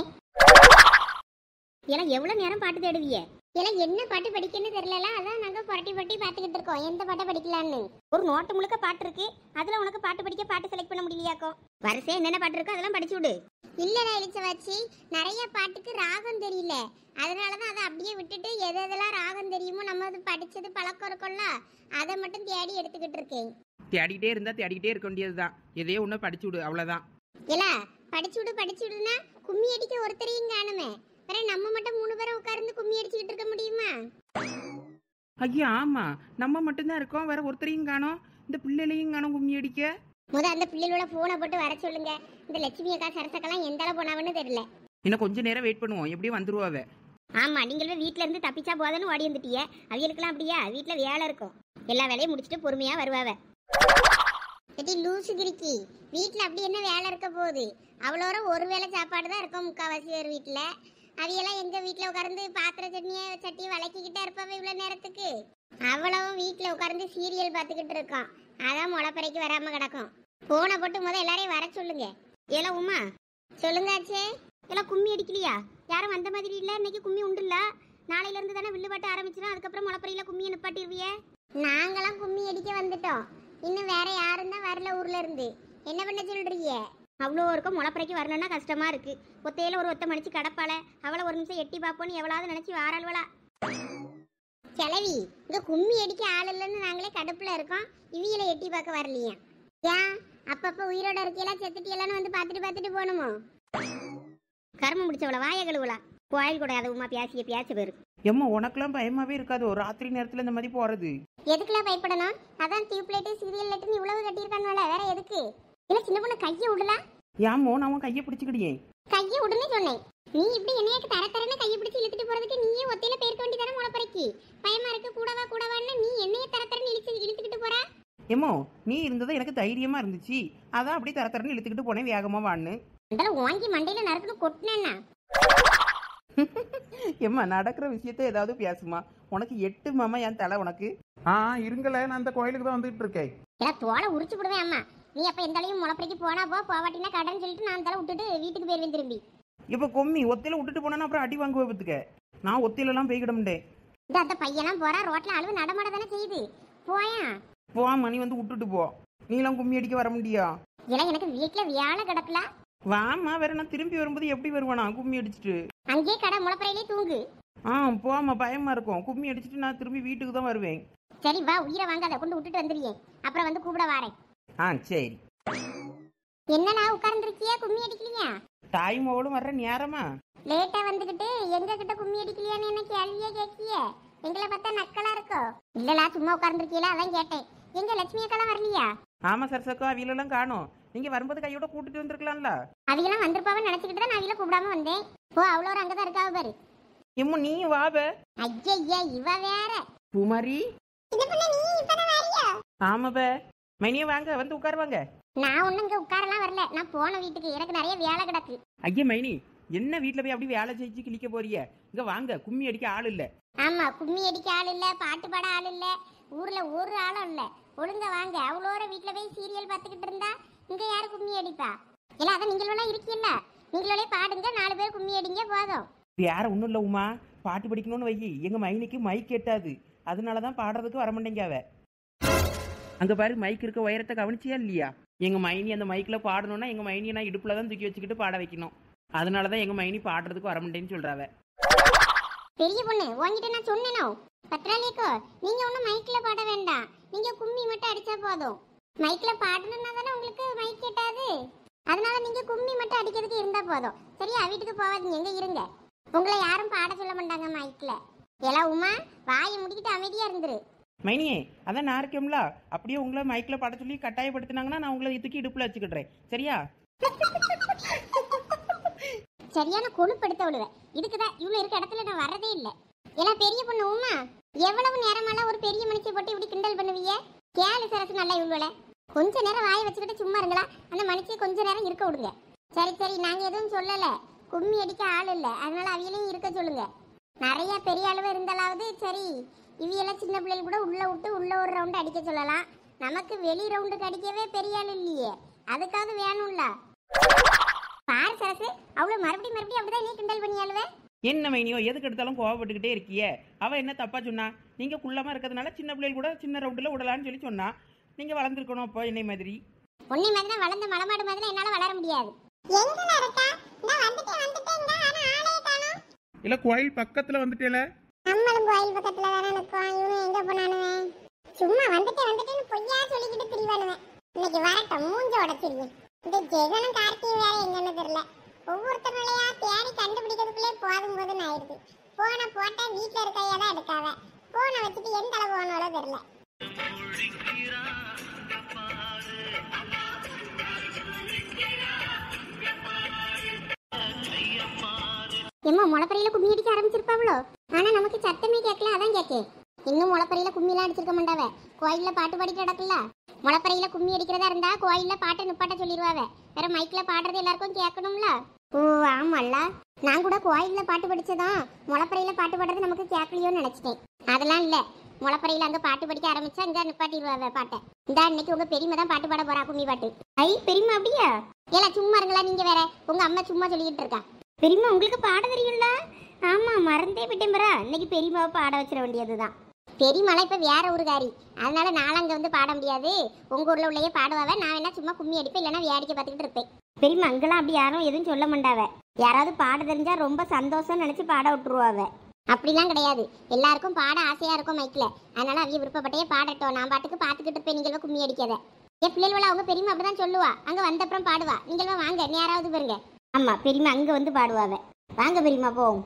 எல்லாம் எவ்வளவு நேரம் பாட்டு தேடுவிய? எல்லாம் என்ன பாட்டு படிக்கன்னு தெரியல. அதான் நாங்க புரட்டி புரட்டி பாத்துக்கிட்டு இருக்கோம் எந்த பாட்டை படிக்கலான்னு. ஒரு நோட்டு முழுக்க பாட்டு இருக்கு. அதுல உனக்கு பாட்டு படிக்க பாட்டு செலக்ட் பண்ண முடியலையாக்கும். வரிசை என்னென்ன பாட்டு இருக்கோ அதெல்லாம் படிச்சு விடு. இல்லடா இளிச்சவாச்சி, நிறைய பாட்டுக்கு ராகம் தெரியல. அதனாலதான் அதை அப்படியே விட்டுட்டு எது எதெல்லாம் ராகம் தெரியுமோ நம்ம அது படிச்சது பழக்கம் இருக்கும்ல அதை மட்டும் தேடி எடுத்துக்கிட்டு இருக்கேன். தேடிக்கிட்டே இருக்க வேண்டியதுதான். எதையோ ஒன்று படிச்சு விடு, அவ்வளோதான். இல்ல படிச்சு விடுனா கும்மி அடிக்க ஒருத்தரையும் காணுமே. வேற நம்ம மட்டும் 3 பேரை உட்கார்ந்து கும்மி அடிச்சுக்கிட்டு இருக்க முடியுமா? ஐயா ஆமா, நம்ம மட்டும்தான் இருக்கோம், வேற ஒருத்தரையும் காணோம். இந்த பிள்ளைகளையும் காணோம் கும்மி அடிக்க. அந்த பிள்ளைகளோட போனை போட்டு வர சொல்லுங்க. இந்த லட்சுமி அக்கா சரசக்கெல்லாம் எந்த அளவு போனாவன்னு தெரியல. இன்னும் கொஞ்ச நேரம் வெயிட் பண்ணுவோம், எப்படியும் வந்துருவாவ. ஆமா நீங்களும் வீட்டுல இருந்து தப்பிச்சா போதன்னு ஓடி வந்துட்டிய. அவியலுக்கெல்லாம் அப்படியா? வீட்டுல வேலை இருக்கும். எல்லா வேலையும் முடிச்சுட்டு பொறுமையா வருவாவ. லூசு கிரிக்கி, வீட்டுல அப்படி என்ன வேலை இருக்க போகுது? அவ்வளோ ஒரு வேளை சாப்பாடு தான் இருக்கும் முக்காவாசி ஒரு வீட்டுல. அவையெல்லாம் எங்க வீட்டுல உட்கார்ந்து பாத்திர சட்டியை வளக்கிக்கிட்டே இருப்பாவ இவ்வளவு நேரத்துக்கு. அவ்வளவும் வீட்டுல உட்கார்ந்து சீரியல் பார்த்துக்கிட்டு இருக்கோம். அதான் முளைப்பறைக்கு வராம கிடக்கும். போனை போட்டு எல்லாரையும் வர சொல்லுங்க. ஏல உமா சொல்லுங்காச்சே. எல்லாம் கும்மி அடிக்கலையா? யாரும் வந்த மாதிரி இல்ல. இன்னைக்கு கும்மி உண்டுல்ல. நாளையில இருந்து தானே வில்லு பாட்டு ஆரம்பிச்சிடும். அதுக்கப்புறம் முளைப்பறையில கும்மியை நிப்பாட்டிடுவிய. நாங்களாம் கும்மி அடிக்க வந்துட்டோம். இன்னும் வேற யாரும் தான் வரல ஊர்ல இருந்து. என்ன பண்ண சொல்றீங்க? அவ்வளோ இருக்கும் முளைப்பறைக்கு வரணும்னா கஷ்டமா இருக்கு. ஒத்தையில ஒரு ஒத்த மணிச்சு கடப்பால அவளை ஒரு நிமிஷம் எட்டி பார்ப்போன்னு எவ்வளவு நினைச்சு வாராள்வளா. கிளவி இங்க கும்மி அடிக்க ஆள் இல்லைன்னு நாங்களே கடுப்புல இருக்கோம். இவியில எட்டி பார்க்க வரலையா? ஏன் அப்பப்ப உயிரோட இருக்கையெல்லாம் செத்துட்டியெல்லாம் வந்து பார்த்துட்டு போகணுமோ? கர்மம் முடிச்சவள வாய கழுவுலா. கோயில் கூட அதுவுமா பேச பேரு. எம்மா உனக்கெல்லாம் பயமாவே இருக்காது ராத்திரி நேரத்துல இந்த மாதிரி போறது? எதுக்குலாம் பயப்படணும்? அதான் டியூப் லைட் சீரியல் லைட்னு இவ்வளவு கட்டியிருக்கானுவல, வேற எதுக்கு? இல்ல சின்ன பொண்ணு கையை விடலாம். ஏமோ நான் கையை பிடிச்சுக்கிடியே. கையை விடுன்னு சொன்னேன். நீ இப்படி என்னையாக்கு தரன்னு கையை பிடிச்சு இழுத்துட்டு போறதுக்கு நீயே ஒத்தையில போயிருக்க வேண்டியதானே முளைப்பறைக்கு. பயமா இருக்கு கூடவான்னு நீ என்னைய தரன்னு இழுத்துக்கிட்டு போற. ஏமோ நீ இருந்தது எனக்கு தைரியமா இருந்துச்சு, அதான் அப்படியே தரன்னு இழுத்துக்கிட்டு போனேன் வேகமா வான்னு. அதெல்லாம் வாங்கி மண்டையில நறுக்குன்னு கொட்டினேன்னா. ஏம்மா நடக்கிற விஷயத்த ஏதாவது பேசுமா? உனக்கு 8 மாமா என் தலை உனக்கு. இருங்கள, நான் அந்த கோயிலுக்கு தான் வந்துட்டு இருக்கேன். ஏன் தோலை உரிச்சு விடுவேன் அம்மா. நீ அப்ப எந்த அளவு முளைப்பறைக்கு போனா போவாட்டினா கடன் சொல்லிட்டு நான் தலை விட்டுட்டு வீட்டுக்கு போயிருவேன் திரும்பி. இப்ப கொம்மி ஒத்தையில விட்டுட்டு போனா அப்புறம் அடி வாங்குவ பத்துக்க. நான் ஒத்தையில எல்லாம் போய்கிட முடியே. இந்த அந்த பையெல்லாம் போறா ரோட்ல அளவு நடமாட தானே செய்யுது. போயா போ மணி வந்து விட்டுட்டு போ. நீலாம் கும்மி அடிக்க வர முடியா? இல்ல எனக்கு வீட்டுல வியாழ கிடக்கல. வாமா, வேற நான் திரும்பி வரும்போது எப்படி வருவானா கும்மி அடிச்சுட்டு? அங்கே கடை முளைப்பறையிலே தூங்கு. போமா, பயமா இருக்கும். கும்மி அடிச்சுட்டு நான் திரும்பி வீட்டுக்கு தான் வருவேன். சரி வா, உயிரை வாங்காத, கொண்டு விட்டுட்டு வந்துடுறியே. அப்புறம் வந்து கூப்பிட வாரேன். சரி. என்னண்ணா உட்கார்ந்துருக்கியா? கும்மி அடிக்கலையா? டைம் ஓடும் வர்ற நேரமா லேட்டா வந்துகிட்டு எங்க கிட்ட கும்மி அடிக்கலையான்னு என்ன கேள்வியே கேட்கிய? எங்களை பார்த்தா நக்கலா இருக்கோ? இல்லலா சும்மா உட்கார்ந்துருக்கீங்களா அதான் கேட்டேன். எங்க லட்சுமி அக்காலாம் வரலையா? ஆமா சரசக்கா, அவியலெல்லாம் காணோம். நீங்க வரும்போது கையோட கூட்டிட்டு வந்திருக்கலாம்ல. அவியெல்லாம் வந்திருப்பாவன்னு நினைச்சுக்கிட்டு தான் நான் அவியல கூப்பிடாம வந்தேன். அவ்வளோ ஒரு அங்கதான் இருக்காவ பாரு. எம்மோ நீ வாவ. ஐயா இவ வேற. குமாரி இது பண்ண நீ இப்பதான் வரியா? ஆமாப்ப மைனிய வாங்க, வந்து உட்காருவாங்க. நான் ஒன்னும் இங்க உட்காரலாம் வரல. நான் போன வீட்டுக்கு எனக்கு நிறைய வேலை கிடக்கு. ஐயா மைனி, என்ன வீட்டுல போய் அப்படி வேலை செஞ்சு கிழிக்க போறிய? இங்க வாங்க, கும்மி அடிக்க ஆள் இல்ல. ஆமா கும்மி அடிக்க ஆள் இல்ல, பாட்டு பாட ஆள் இல்ல, ஊர்ல ஒரு ஆளும் இல்ல. ஒழுங்க வாங்க. அவ்வளோர வீட்டுல போய் சீரியல் பார்த்துக்கிட்டு இருந்தா இங்க யாரு கும்மி அடிப்பா? இல்ல அதான் நீங்களெல்லாம் இருக்கீல்ல, நீங்களே பாடுங்க, 4 பேர் கும்மி அடிங்க போதும். வேற ஒண்ணும் இல்ல உமா, பாட்டு படிக்கணும்னு வை. எங்க மைனிக்கு மைக் கேட்டாது, அதனாலதான் பாடுறதுக்கு வர மாட்டேங்க அவ. அங்கே பாரு மைக் இருக்க உயரத்தை கவனிச்சியா இல்லையா? எங்கள் மைனி அந்த மைக்கில் பாடணும்னா எங்கள் மைனியை நான் இடுப்பில் தான் தூக்கி வச்சுக்கிட்டு பாட வைக்கணும். அதனால தான் எங்கள் மைனி பாடுறதுக்கு வர மாட்டேன்னு சொல்கிறாவ. பெரிய பொண்ணு உங்ககிட்ட நான் சொன்னேனோ பத்ராலிக்கோ, நீங்க ஒன்றும் மைக்ல பாட வேண்டாம், நீங்க கும்மி மட்டும் அடிச்சா போதும். மைக்ல பாடணும்னா தானே உங்களுக்கு மைக் கேட்டாது, அதனால நீங்க கும்மி மட்டும் அடிக்கிறதுக்கு இருந்தா போதும். சரியா? வீட்டுக்கு போவாதீங்க, எங்க இருங்க. உங்களை யாரும் பாட சொல்ல மாட்டாங்க மைக்ல. எல்லாம் உமா வாயை முடிக்கிட்டு அமைதியா இருந்துரு. மைனியே அதான் நான் இருக்கேன்ல, அப்படியே உங்களை மைக்கில் பாட சொல்லி கட்டாயப்படுத்தினாங்கன்னா நான் உங்களை தூக்கி இடுப்பில் வச்சுக்கிடுறேன். சரியா? சரியான கொழுப்படுத்த விடுவேன். இதுக்குதான் இவ்வளவு இருக்க இடத்துல நான் வரதே இல்லை. எல்லாம் பெரிய பொண்ணு உமா, எவ்வளவு நேரமெல்லாம் ஒரு பெரிய மனுஷி போட்டு இப்படி கிண்டல் பண்ணுவீங்க? கேளு சரசு நல்லா இவ்வளோ கொஞ்ச நேரம் வாயை வச்சுக்கிட்டு சும்மா இருங்களா? அந்த மனுஷியை கொஞ்ச நேரம் இருக்க விடுங்க. சரி சரி, நாங்க எதுவும் சொல்லல, கும்மி அடிக்க ஆள் இல்லை, அதனால அவியலையும் இருக்க சொல்லுங்க. நிறைய பெரிய அளவு இருந்தாலாவது சரி, இவியெல்லாம் சின்ன பிள்ளைகள் கூட உள்ள விட்டு உள்ள ஒரு ரவுண்டு அடிக்க சொல்லலாம். நமக்கு வெளி ரவுண்டுக்கு அடிக்கவே பெரிய ஆள் இல்லையே, அதுக்காவது வேணும்ல. பாரு சரசு, அவ்வளவு மறுபடியும் அப்படிதான் நீ கிண்டல் பண்ணியாளுவே. என்ன மைனியோ எதுக்கு எடுத்தாலும் கோவப்பட்டுக்கிட்டே இருக்கியே? அவ என்ன தப்பா சொன்னா? நீங்க குள்ளமா இருக்கிறதுனால சின்ன பிள்ளைகள் கூட சின்ன ரவுண்டில் விடலான்னு சொல்லி சொன்னா. நீங்க வளர்ந்துருக்கணும் அப்போ என்னை மாதிரி. உன்னை மாதிரி தான் வளர்ந்த மலமாடு மாதிரி என்னால வளர முடியாது. இல்ல கோயில் பக்கத்துல வந்துட்டேல. நம்மளும் கோயில் பக்கத்துல தானே நிக்கோம். இவனு எங்க போனானுவே? சும்மா வந்துட்டேன்னு பொய்யா சொல்லிக்கிட்டு திரிவானுவே. இன்னைக்கு வரட்டும், மூஞ்ச உடைச்சிருக்கேன். இந்த ஜெகனும் கார்த்தியும் வேற எங்கன்னு தெரியல. ஒவ்வொருத்தருளையா தேடி கண்டுபிடிக்கிறதுக்குள்ளே போதும் போதுன்னு ஆயிடுது. போன போட்ட வீட்டுல இருக்கையா தான் எடுக்காவ. போனை வச்சுட்டு எந்த அளவு போனோட தெரியல. எம்மா முளப்பறையில கும்மி அடிக்க ஆரம்பிச்சிருப்பாவளோ? ஆனா நமக்கு சத்தமே கேட்கல, அதான் கேட்கேன். இன்னும் முளப்பறையில கும்மிலாம் அடிச்சிருக்க மாட்டாவ. கோயில்ல பாட்டு பாடிட்டு நடக்கல. முளப்பறையில கும்மி அடிக்கிறதா இருந்தா கோயில்ல பாட்டை நிப்பாட்ட சொல்லிடுவாவ. வேற மைக்ல பாடுறது எல்லாருக்கும் கேட்கணும்ல. ஓ ஆமால்ல, நான் கூட கோயில்ல பாட்டு படிச்சதான் முளப்பறையில பாட்டு பாடுறது நமக்கு கேட்கலையோன்னு நினைச்சிட்டேன். அதெல்லாம் இல்ல, முளப்பறையில அங்க பாட்டு படிக்க ஆரம்பிச்சா இங்க நிப்பாட்டிடுவாவ பாட்டை. இந்த இன்னைக்கு உங்க பெரியம்மா தான் பாட்டு பாட போறா, கும்மி பாட்டு. ஐ பெரியம்மா அப்படியா? ஏல சும்மா இருங்களா நீங்க வேற, உங்க அம்மா சும்மா சொல்லிக்கிட்டு இருக்கா. பெரியம்மா உங்களுக்கு பாட தெரியும்ல? ஆமா மறந்தே விட்டேன் பரா. இன்னைக்கு பெரியம்மாவை பாட வச்சிட வேண்டியதுதான். பெரியம்மாலாம் இப்ப வேற ஊருக்காரி, அதனால நானும் அங்க வந்து பாட முடியாது. உங்க ஊர்ல உள்ளே பாடுவாவ, நான் என்ன சும்மா கும்மி அடிப்பேன், இல்லைன்னா வேடிக்கை பார்த்துக்கிட்டு இருப்பேன். பெரியம்மா அங்கெல்லாம் அப்படி யாரும் எதுவும் சொல்ல மாட்டாவ. யாராவது பாட தெரிஞ்சா ரொம்ப சந்தோஷம் நினைச்சு பாட விட்டுருவாவ. அப்படிலாம் கிடையாது, எல்லாருக்கும் பாட ஆசையா இருக்கும் மைக்ல, அதனால அவிய விருப்பப்பட்டையே பாடட்டும். நான் பாட்டுக்கு பாத்துக்கிட்டு இருப்பேன், நீங்க கும்மி அடிக்காத. என் பிள்ளைகள அவங்க பெரியம்மா அப்படிதான் சொல்லுவா, அங்க வந்த அப்புறம் பாடுவா. நீங்க வாங்க, நேராவது பாருங்க. ஆமா பெரியம்மா அங்க வந்து பாடுவாவ. வாங்க பெரியம்மா போவோம்.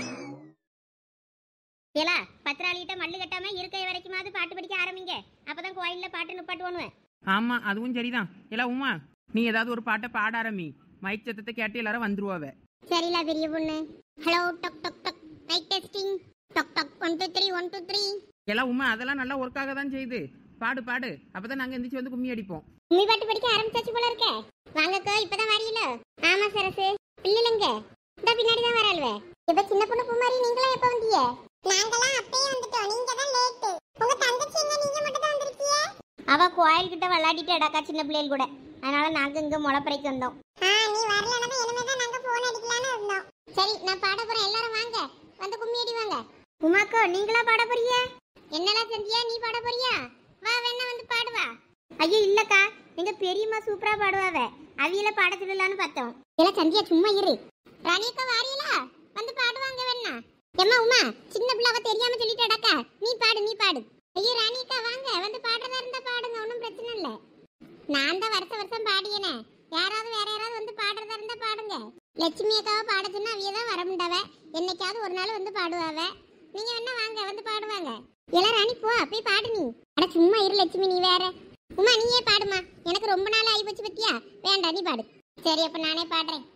ஏலா பத்திராளிகிட்ட மல்லு கட்டாம இருக்க வரைக்குமாவது பாட்டு படிக்க ஆரம்பிங்க, அப்பதான் கோயில்ல பாட்டு நிப்பாட்டுவோன்னு. ஆமா அதுவும் சரிதான். எல்லாம் உமா நீ ஏதாவது ஒரு பாட்டை பாட ஆரம்பி, மைக் சத்தத்தை கேட்டு எல்லாரும் வந்துருவாவ. சரிலா பெரிய பொண்ணு. ஹலோ டக் டக் டக், மைக் டெஸ்டிங். டக் டக் 1 2 3 1 2 3. எல்லாம் உமா அதெல்லாம் நல்லா ஒர்க்காக தான் செய்யுது. பாடு பாடு, அப்பதான் நாங்க எந்திரிச்சு வந்து கும்மி அடிப்போம். கும்மி பாட்டு படிக்க ஆரம்பிச்சாச்சு போல இருக்க. வாங்கக்கா, இப்பதான் வரீல? ஆமா சரசு. பிள்ளைங்க இந்த பின்னாடி தான் வராளுவே. இப்ப சின்ன பொண்ணு பூமாரி, நீங்களா எப்ப வந்தீங்க? நாங்கலாம் அப்பவே வந்துட்டோம், நீங்க தான் லேட். உங்க தங்கச்சி எங்க, நீங்க மட்டும் தான் வந்திருக்கீங்க? அவ கோயில் கிட்ட விளையாடிட்டு அடக்கா சின்ன பிள்ளைகள் கூட, அதனால நாங்க இங்க முளப்பறைக்கு வந்தோம். நீ வரலனா தான் இனிமே தான் நாங்க போன் அடிக்கலாம்னு இருந்தோம். சரி நான் பாட போறேன், எல்லாரும் வாங்க வந்து கும்மி அடி வாங்க. உமாக்கோ நீங்களா பாட போறீங்க? என்னடா செஞ்சியா, நீ பாட போறியா? வா வேணா வந்து பாடுவா. ஐயோ இல்லக்கா, எங்க பெரியம்மா சூப்பரா பாடுவாவ, அவியல பாட சொல்லலாம்னு பார்த்தோம். இல்ல சந்தியா சும்மா இரு. ராணியக்கா வாரியலா, வந்து பாடுவாங்க வேணா. எம்மா உமா, சின்ன பிள்ளைவ தெரியாம சொல்லிட்டு அடக்கா, நீ பாடு நீ பாடு. ஐயோ ராணியக்கா வாங்க, வந்து பாடுறதா இருந்தா பாடுங்க, ஒன்றும் பிரச்சனை இல்லை. நான் தான் வருஷம் பாடியனே, யாராவது வேற யாராவது வந்து பாடுறதா இருந்தா பாடுங்க. லட்சுமி அக்காவை பாட சொன்னா அவிய தான் வர முடியாவ, என்னைக்காவது ஒரு நாள் வந்து பாடுவாவ. நீங்க வேணா வாங்க வந்து பாடுவாங்க. எல்லாம் ராணி போ போய் பாடு நீ. அட சும்மா இரு லட்சுமி, நீ வேற. உமா நீயே பாடுமா, எனக்கு ரொம்ப நாள் ஆகி போச்சு பத்தியா. வேண்டாம் நீ பாடு. சரி அப்ப நானே பாடுறேன்.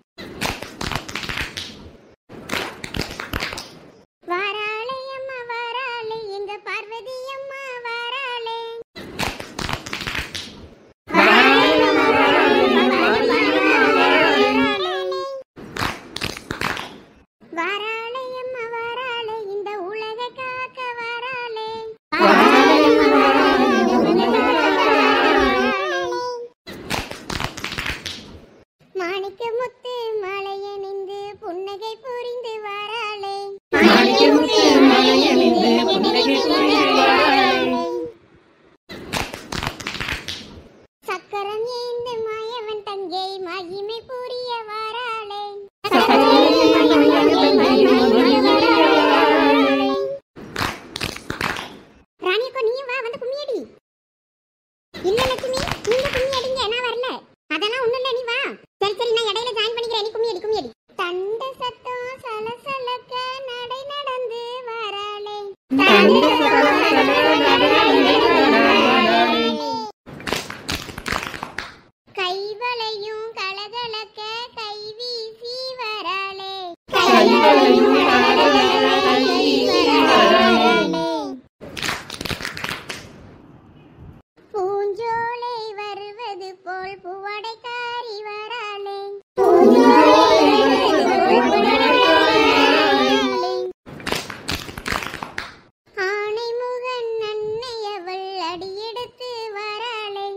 வாராளே அம்மா வாராளே, எங்க பார்வதி அம்மா வாராளே. வாராளே அம்மா வாராளே, இந்த உலக காக்க வாராளே. மாணிக்க முத்து மலையணிந்து புன்னகை புரிந்து வாராளே. கைவளையும் கலகலக்க கை வீசி வராளே பூஞ்சோலை வருவது போல் பூவடைக்காரி வராளே ஆனைமுகன் அன்னையவள் அடியெடுத்து வராளே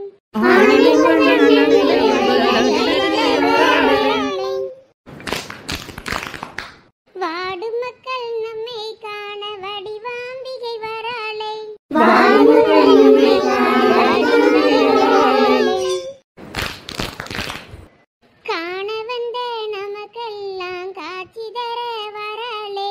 வாடு மக்கள் நம்மை காண வடிவாம்பிகை வராளே காண வந்த நமக்கெல்லாம் காட்சி தர வராளே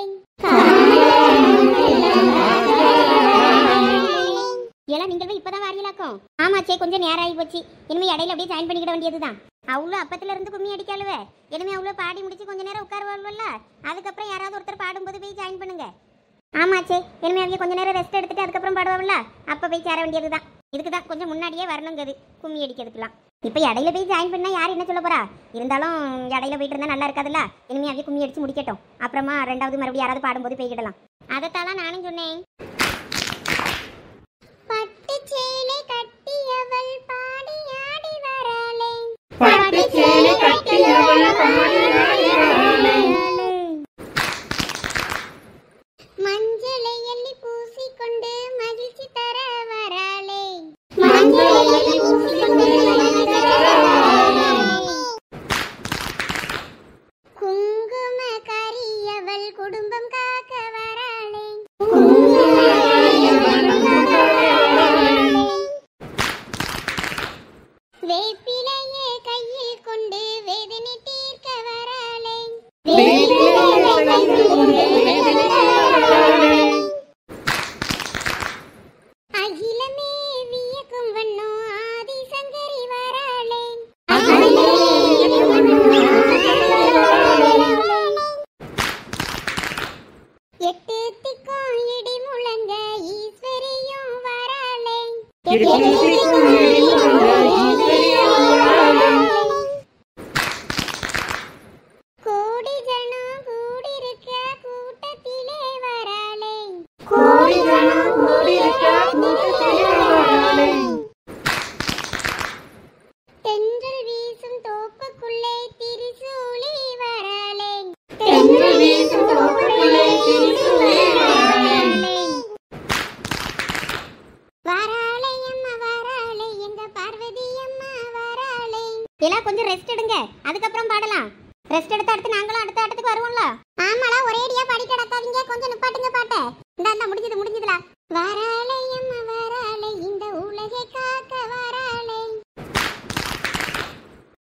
எல்லாம் நீங்களும் இப்பதான் வாரியலாக்கும். ஆமாச்சே, கொஞ்சம் நேரம் ஆகி போச்சு. இனிமே இடையில அப்படியே ஜாயின் பண்ணிக்கிட வேண்டியதுதான். அவ்வளோ அப்பத்துல இருந்து கும்மி அடிக்காளுவ. இனிமே அவ்வளோ பாடி முடிச்சு கொஞ்ச நேரம் உட்காருவாள்வல்ல, அதுக்கப்புறம் யாராவது ஒருத்தர் பாடும்போது போய் ஜாயின் பண்ணுங்க. ஆமாச்சே, இனிமே அவங்க கொஞ்ச நேரம் ரெஸ்ட் எடுத்துட்டு அதுக்கப்புறம் பாடுவாள்ல, அப்ப போய் சேர வேண்டியதுதான். இதுக்கு தான் கொஞ்சம் முன்னாடியே வரணுங்கிறது கும்மி அடிக்கிறதுக்குலாம். இப்போ இடையில போய் ஜாயின் பண்ணா யார் என்ன சொல்ல போறா? இருந்தாலும் இடையில போயிட்டு இருந்தா நல்லா இருக்காதுல்ல. இனிமே அவங்க கும்மி அடிச்சு முடிக்கட்டும், அப்புறமா ரெண்டாவது மறுபடியும் யாராவது பாடும்போது போய்கிடலாம். அதைத்தான் நானும் சொன்னேன். பட்டு சேலை கட்டியவள் பாடி ஆடி வராளே பட்டு சேலை கட்டியவள் பாடி ஆடி வராளே மஞ்சளை எள்ளி பூசிக்கொண்டு மகிழ்ச்சி தர வராளே மஞ்சளை எள்ளி பூசிக்கொண்டு மகிழ்ச்சி தர வராளே குங்கும கரியவள் குடும்பம் காக்க வராளே வேப்பிலையே கையில் கொண்டு வேதனை தீர்க்க வராளே அகிலமே வியக்கும் வண்ணோ ஆதிசங்கரி வராளே எட்டு திக்கும் இடி முழங்க ஈஸ்வரியும் வராளே கோடி ஜனம் கூடிருக்க கூட்டத்திலே வராளே தென்றல் வீசும் தோப்புக்குள்ளே திரிசூலி வராளே வராளே அம்மா வராளே எங்க பார்வதி அம்மா வராளே. எல்லாம் கொஞ்சம் ரெஸ்ட் எடுங்க, அதுக்கப்புறம் பாடலாம். ரெஸ்ட் எடுத்து அடுத்து நாங்களும் அடுத்த ஆட்டத்துக்கு வருவோம்ல. ஆமாடா, ஒரேடியா பாடி கிடக்காதீங்க, கொஞ்சம் நிப்பாட்டுங்க பாட்டை. இந்த முடிஞ்சதுல வராளே